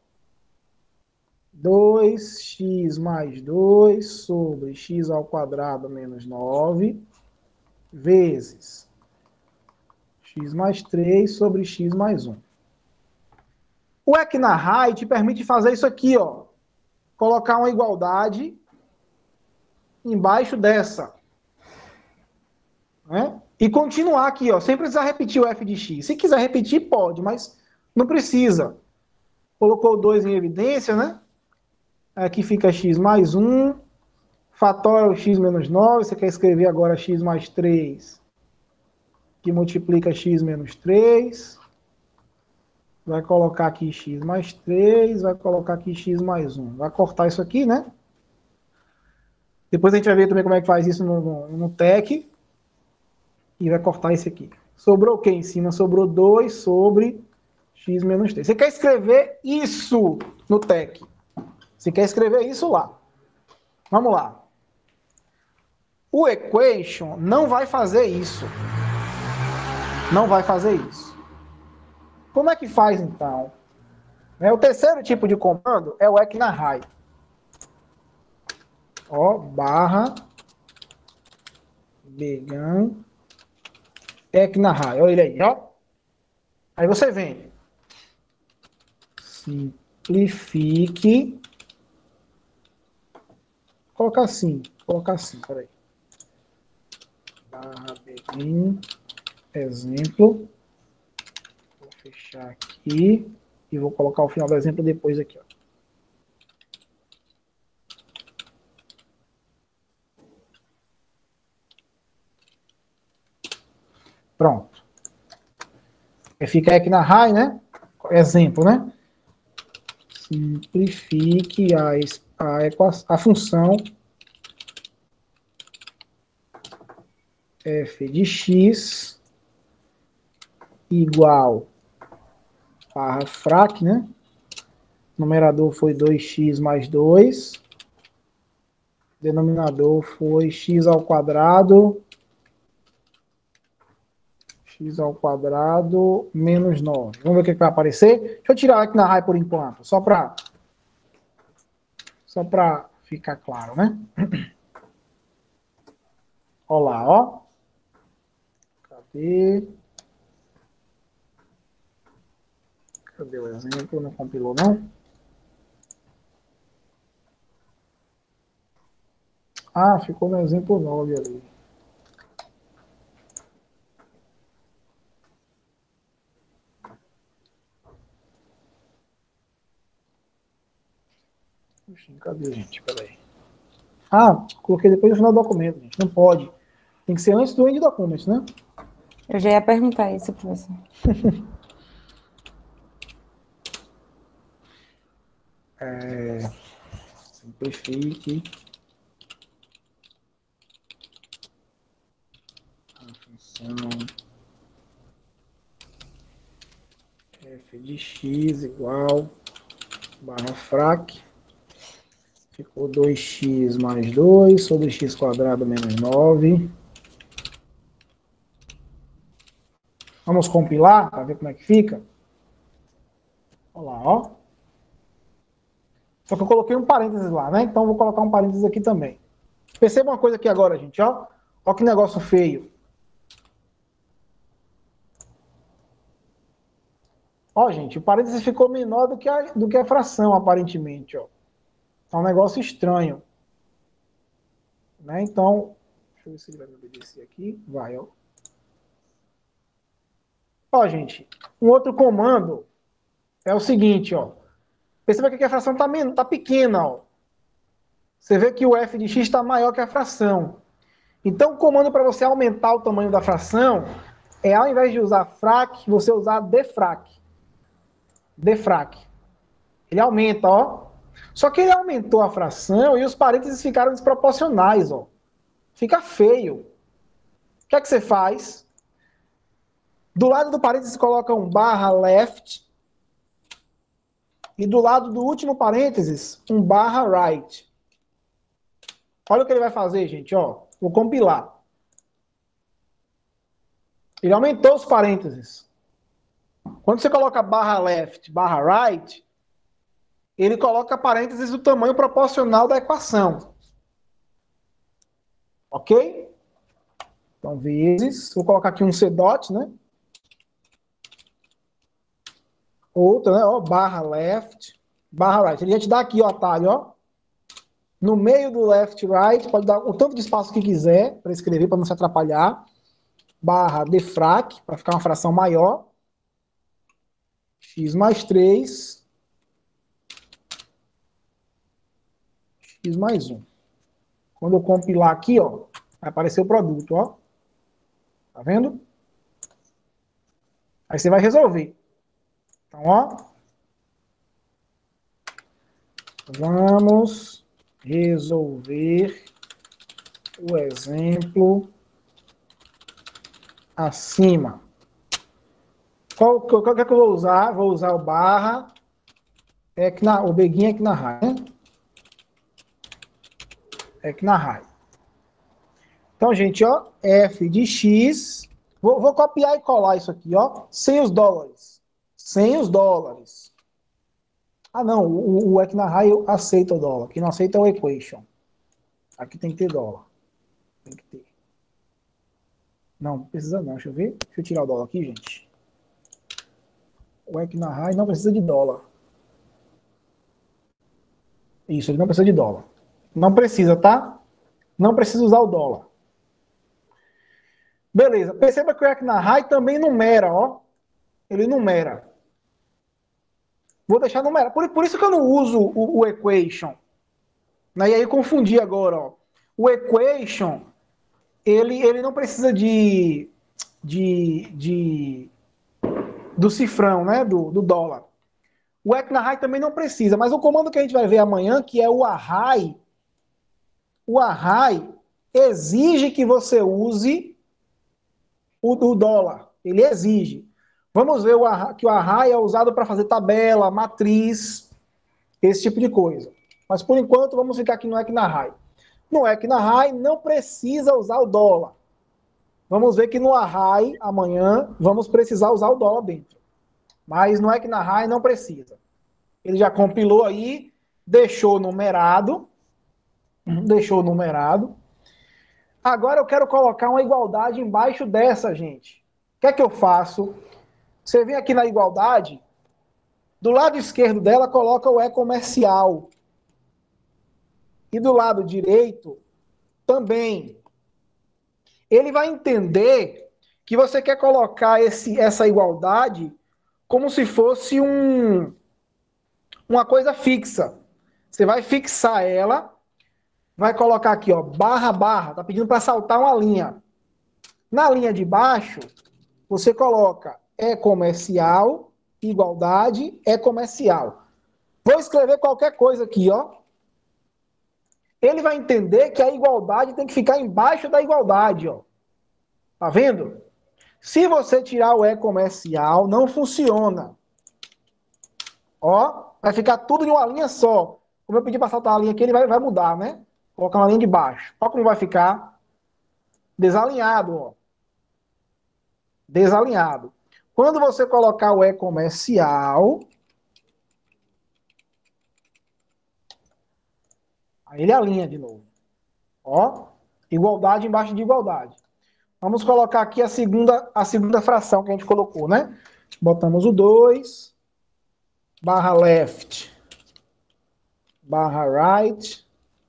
dois x mais dois sobre x ao quadrado menos nove vezes x mais três sobre x mais um. O Equinarrai te permite fazer isso aqui, ó. Colocar uma igualdade embaixo dessa. Né? E continuar aqui, ó, sem precisar repetir o f de x. Se quiser repetir, pode, mas não precisa. Colocou o dois em evidência, né? Aqui fica x mais um, fatorial x menos nove, você quer escrever agora x mais três, que multiplica x menos três. Vai colocar aqui x mais três, vai colocar aqui x mais um. Vai cortar isso aqui, né? Depois a gente vai ver também como é que faz isso no, no, no T E C. E vai cortar esse aqui. Sobrou o que em cima? Sobrou dois sobre x menos três. Você quer escrever isso no T E C. Você quer escrever isso lá. Vamos lá. O equation não vai fazer isso. Não vai fazer isso. Como é que faz, então? É, o terceiro tipo de comando é o Equinarrai. Ó, barra Began Equinarrai. Olha ele aí, ó. Aí você vem. Simplifique. Colocar assim. Colocar assim, peraí. Barra Begin. Exemplo. Vou fechar aqui. E vou colocar o final do exemplo depois aqui, ó. Pronto. Fica aqui na Equinarrai, né? Exemplo, né? Simplifique a, a, equação, a função f de x igual barra frac, né? O numerador foi dois x mais dois. Denominador foi x ao quadrado x ao quadrado menos nove. Vamos ver o que vai aparecer. Deixa eu tirar aqui na Equinarrai por enquanto, só para só para ficar claro, né? Olha lá, ó. Cadê? Cadê o exemplo? Não compilou, não? Ah, ficou no exemplo nove ali. Cadê, gente? Peraí. Ah, coloquei depois no final do documento, gente. Não pode. Tem que ser antes do end document, né? Eu já ia perguntar isso, professor. É, simplifique a função f de x igual barra frac. Ficou dois x mais dois sobre x quadrado menos nove. Vamos compilar para ver como é que fica. Olha lá, ó. Só que eu coloquei um parênteses lá, né? Então eu vou colocar um parênteses aqui também. Perceba uma coisa aqui agora, gente, ó. Ó que negócio feio. Ó, gente, o parênteses ficou menor do que a, do que a fração, aparentemente, ó. Tá um negócio estranho. Né? Então, deixa eu ver se ele vai me obedecer aqui. Vai, ó. Ó, gente, um outro comando é o seguinte, ó. Perceba que a fração tá, tá pequena, ó. Você vê que o f de x está maior que a fração. Então, o comando para você aumentar o tamanho da fração é, ao invés de usar frac, você usar defrac. Defrac. Ele aumenta, ó. Só que ele aumentou a fração e os parênteses ficaram desproporcionais, ó. Fica feio. O que é que você faz? Do lado do parênteses coloca um barra left e do lado do último parênteses um barra right. Olha o que ele vai fazer, gente, ó. Vou compilar. Ele aumentou os parênteses. Quando você coloca barra left, barra right, ele coloca parênteses do tamanho proporcional da equação. Ok? Então, vezes, vou colocar aqui um C dot, né? Outra, né? Ó, barra left, barra right. Ele já te dá aqui o atalho, ó. No meio do left, right, pode dar o tanto de espaço que quiser para escrever, para não se atrapalhar. Barra defrac, para ficar uma fração maior. X mais três. X mais um. Quando eu compilar aqui, ó, vai aparecer o produto, ó. Tá vendo? Aí você vai resolver. Então, ó. Vamos resolver o exemplo acima. Qual, qual, qual que é que eu vou usar? Vou usar o barra, é que na, o beguinho aqui na raia, né? É aqui na raia. Então, gente, ó, f de x, vou, vou copiar e colar isso aqui, ó, sem os dólares. Sem os dólares. Ah, não, o, o aqui na raia aceita o dólar. Quem não aceita é o equation. Aqui tem que ter dólar. Tem que ter. Não, não precisa não, deixa eu ver. Deixa eu tirar o dólar aqui, gente. O aqui na raia não precisa de dólar. Isso, ele não precisa de dólar. Não precisa, tá? Não precisa usar o dólar. Beleza. Perceba que o aqui na raia também numera, ó. Ele numera. Vou deixar numerar. Por, por isso que eu não uso o, o equation. Né? E aí eu confundi agora, ó. O equation, ele, ele não precisa de, de, de do cifrão, né? Do, do dólar. O equinarrai também não precisa, mas o comando que a gente vai ver amanhã, que é o array, o array exige que você use o, o dólar. Ele exige. Vamos ver o array, que o array é usado para fazer tabela, matriz, esse tipo de coisa. Mas por enquanto vamos ficar aqui no equinarrai. No equinarrai não precisa usar o dólar. Vamos ver que no array, amanhã, vamos precisar usar o dólar dentro. Mas no equinarrai não precisa. Ele já compilou aí, deixou numerado. Deixou numerado. Agora eu quero colocar uma igualdade embaixo dessa, gente. O que é que eu faço? Você vem aqui na igualdade, do lado esquerdo dela coloca o E comercial. E do lado direito também. Ele vai entender que você quer colocar esse, essa igualdade como se fosse um, uma coisa fixa. Você vai fixar ela, vai colocar aqui, ó, barra, barra, tá pedindo para saltar uma linha. Na linha de baixo, você coloca E comercial, igualdade, E comercial. Vou escrever qualquer coisa aqui, ó. Ele vai entender que a igualdade tem que ficar embaixo da igualdade, ó. Tá vendo? Se você tirar o E comercial, não funciona. Ó, vai ficar tudo em uma linha só. Como eu pedi para saltar a linha aqui, ele vai, vai mudar, né? Colocar uma linha de baixo. Olha como vai ficar desalinhado, ó. Desalinhado. Quando você colocar o E comercial, aí ele alinha de novo. Ó, igualdade embaixo de igualdade. Vamos colocar aqui a segunda, a segunda fração que a gente colocou, né? Botamos o dois, barra left, barra right,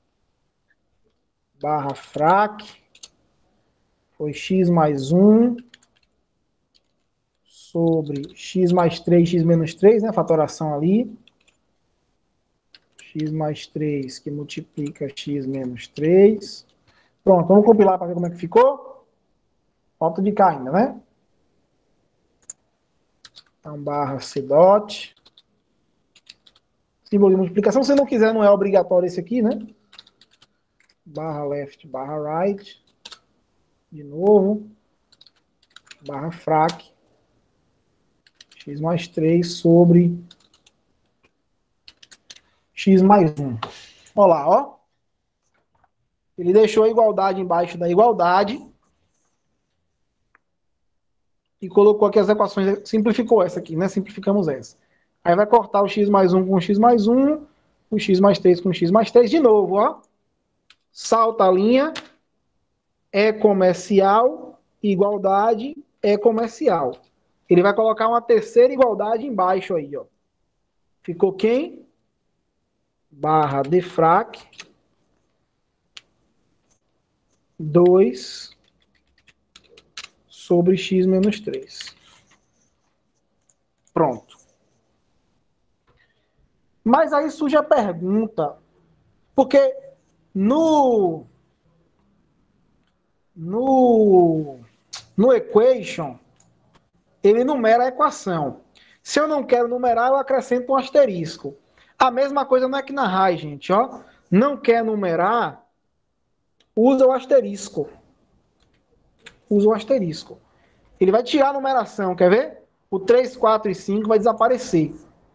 barra frac, foi x mais um, sobre x mais três, x menos três, né, fatoração ali, x mais três que multiplica x menos três. Pronto, vamos compilar para ver como é que ficou. Falta de cá ainda, né? Então, barra C dot. Símbolo de multiplicação, se não quiser, não é obrigatório esse aqui, né? Barra left, barra right. De novo. Barra frac. X mais três sobre x mais um. Olha lá, ó. Ele deixou a igualdade embaixo da igualdade e colocou aqui as equações, simplificou essa aqui, né? Simplificamos essa. Aí vai cortar o x mais um com o x mais um, o x mais três com o x mais três, de novo, ó. Salta a linha, é comercial, igualdade, é comercial. Ele vai colocar uma terceira igualdade embaixo aí, ó. Ficou quem? Barra defrac dois sobre x menos três. Pronto. Mas aí surge a pergunta, porque no no no equation ele numera a equação. Se eu não quero numerar, eu acrescento um asterisco. A mesma coisa no Equinarrai, gente, ó. Não quer numerar, usa o asterisco. Usa o asterisco. Ele vai tirar a numeração, quer ver? O três, quatro e cinco vai desaparecer.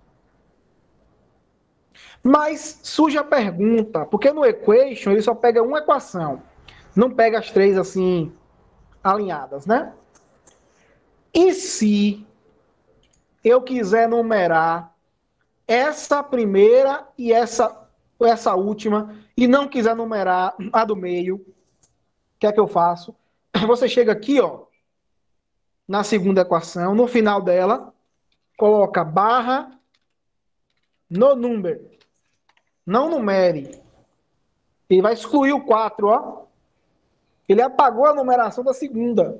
Mas surge a pergunta, porque no equation ele só pega uma equação. Não pega as três assim, alinhadas, né? E se eu quiser numerar essa primeira e essa, essa última, e não quiser numerar a do meio, o que é que eu faço? Você chega aqui, ó, na segunda equação, no final dela, coloca barra no number. Não numere. Ele vai excluir o quatro, ó. Ele apagou a numeração da segunda.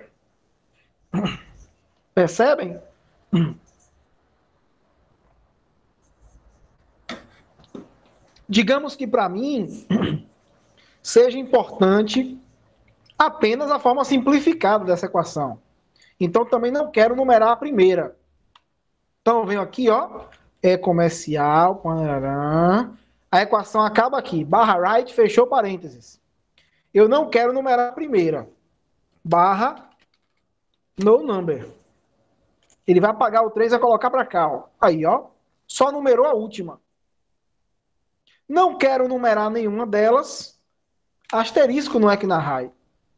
Percebem? Digamos que para mim seja importante apenas a forma simplificada dessa equação. Então também não quero numerar a primeira. Então eu venho aqui, ó, é comercial, parará, a equação acaba aqui, barra right, fechou parênteses. Eu não quero numerar a primeira. Barra no number. Ele vai apagar o três e vai colocar para cá, ó. Aí, ó, só numerou a última. Não quero numerar nenhuma delas. Asterisco no Equinarrai.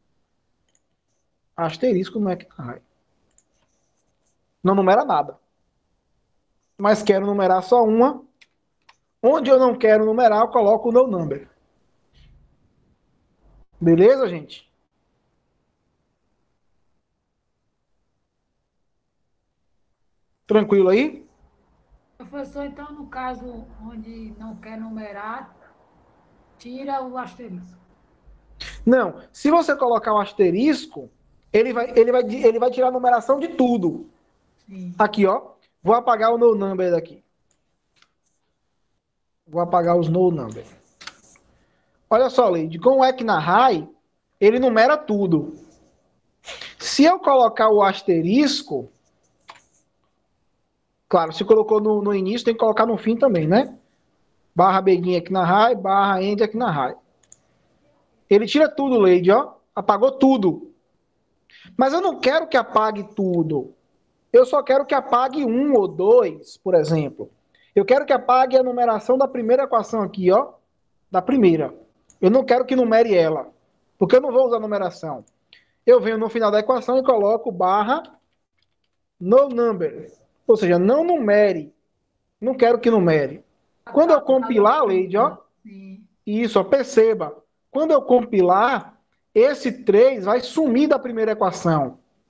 Asterisco no Equinarrai. Não numera nada. Mas quero numerar só uma. Onde eu não quero numerar, eu coloco o no number. Beleza, gente? Tranquilo aí? Professor, então, no caso onde não quer numerar, tira o asterisco. Não. Se você colocar o asterisco, ele vai, ele vai, ele vai tirar a numeração de tudo. Sim. Aqui, ó. Vou apagar o no number daqui. Vou apagar os no number. Olha só, Leide. Com o Equinarrai, ele numera tudo. Se eu colocar o asterisco... Claro, se colocou no, no início, tem que colocar no fim também, né? Barra beguinha Equinarrai, barra end Equinarrai. Ele tira tudo, Leide, ó. Apagou tudo. Mas eu não quero que apague tudo. Eu só quero que apague um ou dois, por exemplo. Eu quero que apague a numeração da primeira equação aqui, ó. Da primeira. Eu não quero que numere ela. Porque eu não vou usar numeração. Eu venho no final da equação e coloco barra no number. Ou seja, não numere. Não quero que numere. Quando eu compilar, Leide, ó. Isso, ó, perceba. Quando eu compilar, esse três vai sumir da primeira equação.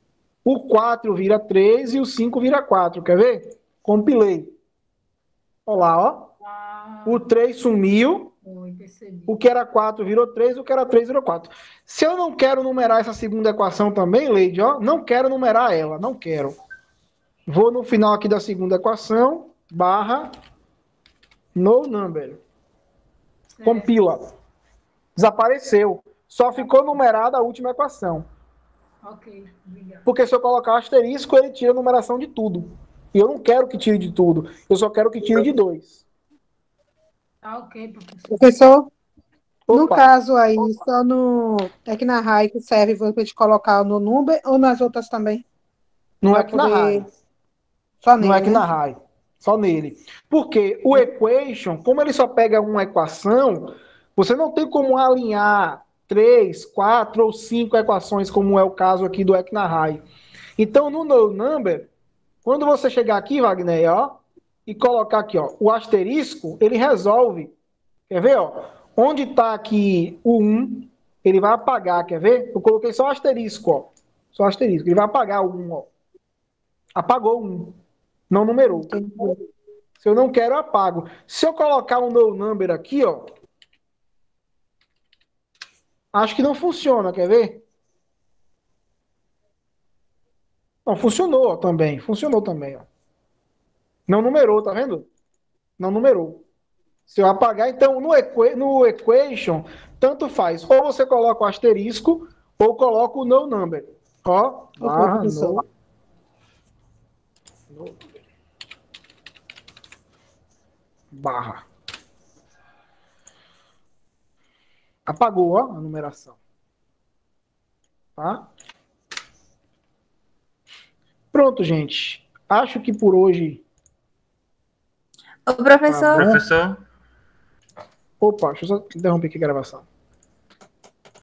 O quatro vira três e o cinco vira quatro. Quer ver? Compilei. Olha lá, ó. Ah, O três sumiu. foi, percebi. O que era quatro virou três, o que era três virou quatro. Se eu não quero numerar essa segunda equação também, Leide, ó, não quero numerar ela, não quero. Vou no final aqui da segunda equação, barra, no number. Certo. Compila. Desapareceu. Só ficou numerada a última equação. Ok, obrigado. Porque se eu colocar asterisco, ele tira a numeração de tudo. E eu não quero que tire de tudo. Eu só quero que tire de dois. Tá ok, professor. Professor, no Opa. caso aí, só no Equinarrai que serve para a gente colocar no number ou nas outras também? Não Pra é que na RAI. poder- Só nele, Não é que né? na RAI. Só nele. Porque o equation, como ele só pega uma equação, você não tem como alinhar três, quatro ou cinco equações, como é o caso aqui do Equinarrai. Então, no no number, quando você chegar aqui, Wagner, ó, e colocar aqui, ó, o asterisco, ele resolve. Quer ver, ó? Onde está aqui o um, ele vai apagar, quer ver? Eu coloquei só asterisco, ó. Só asterisco. Ele vai apagar o um, ó. Apagou o um. Não numerou. Entendi. Se eu não quero, eu apago. Se eu colocar um no number aqui, ó, acho que não funciona, quer ver? Não, funcionou ó, também. Funcionou também, ó. Não numerou, tá vendo? Não numerou. Se eu apagar, então, no, equa no equation, tanto faz. Ou você coloca o asterisco, ou coloca o no number. Ó, Ok, barra, professor. no, no, barra. Apagou, ó, a numeração. Tá? Pronto, gente. Acho que por hoje... Ô, professor, Tá bom. Professor, Opa, deixa eu só interromper aqui a gravação.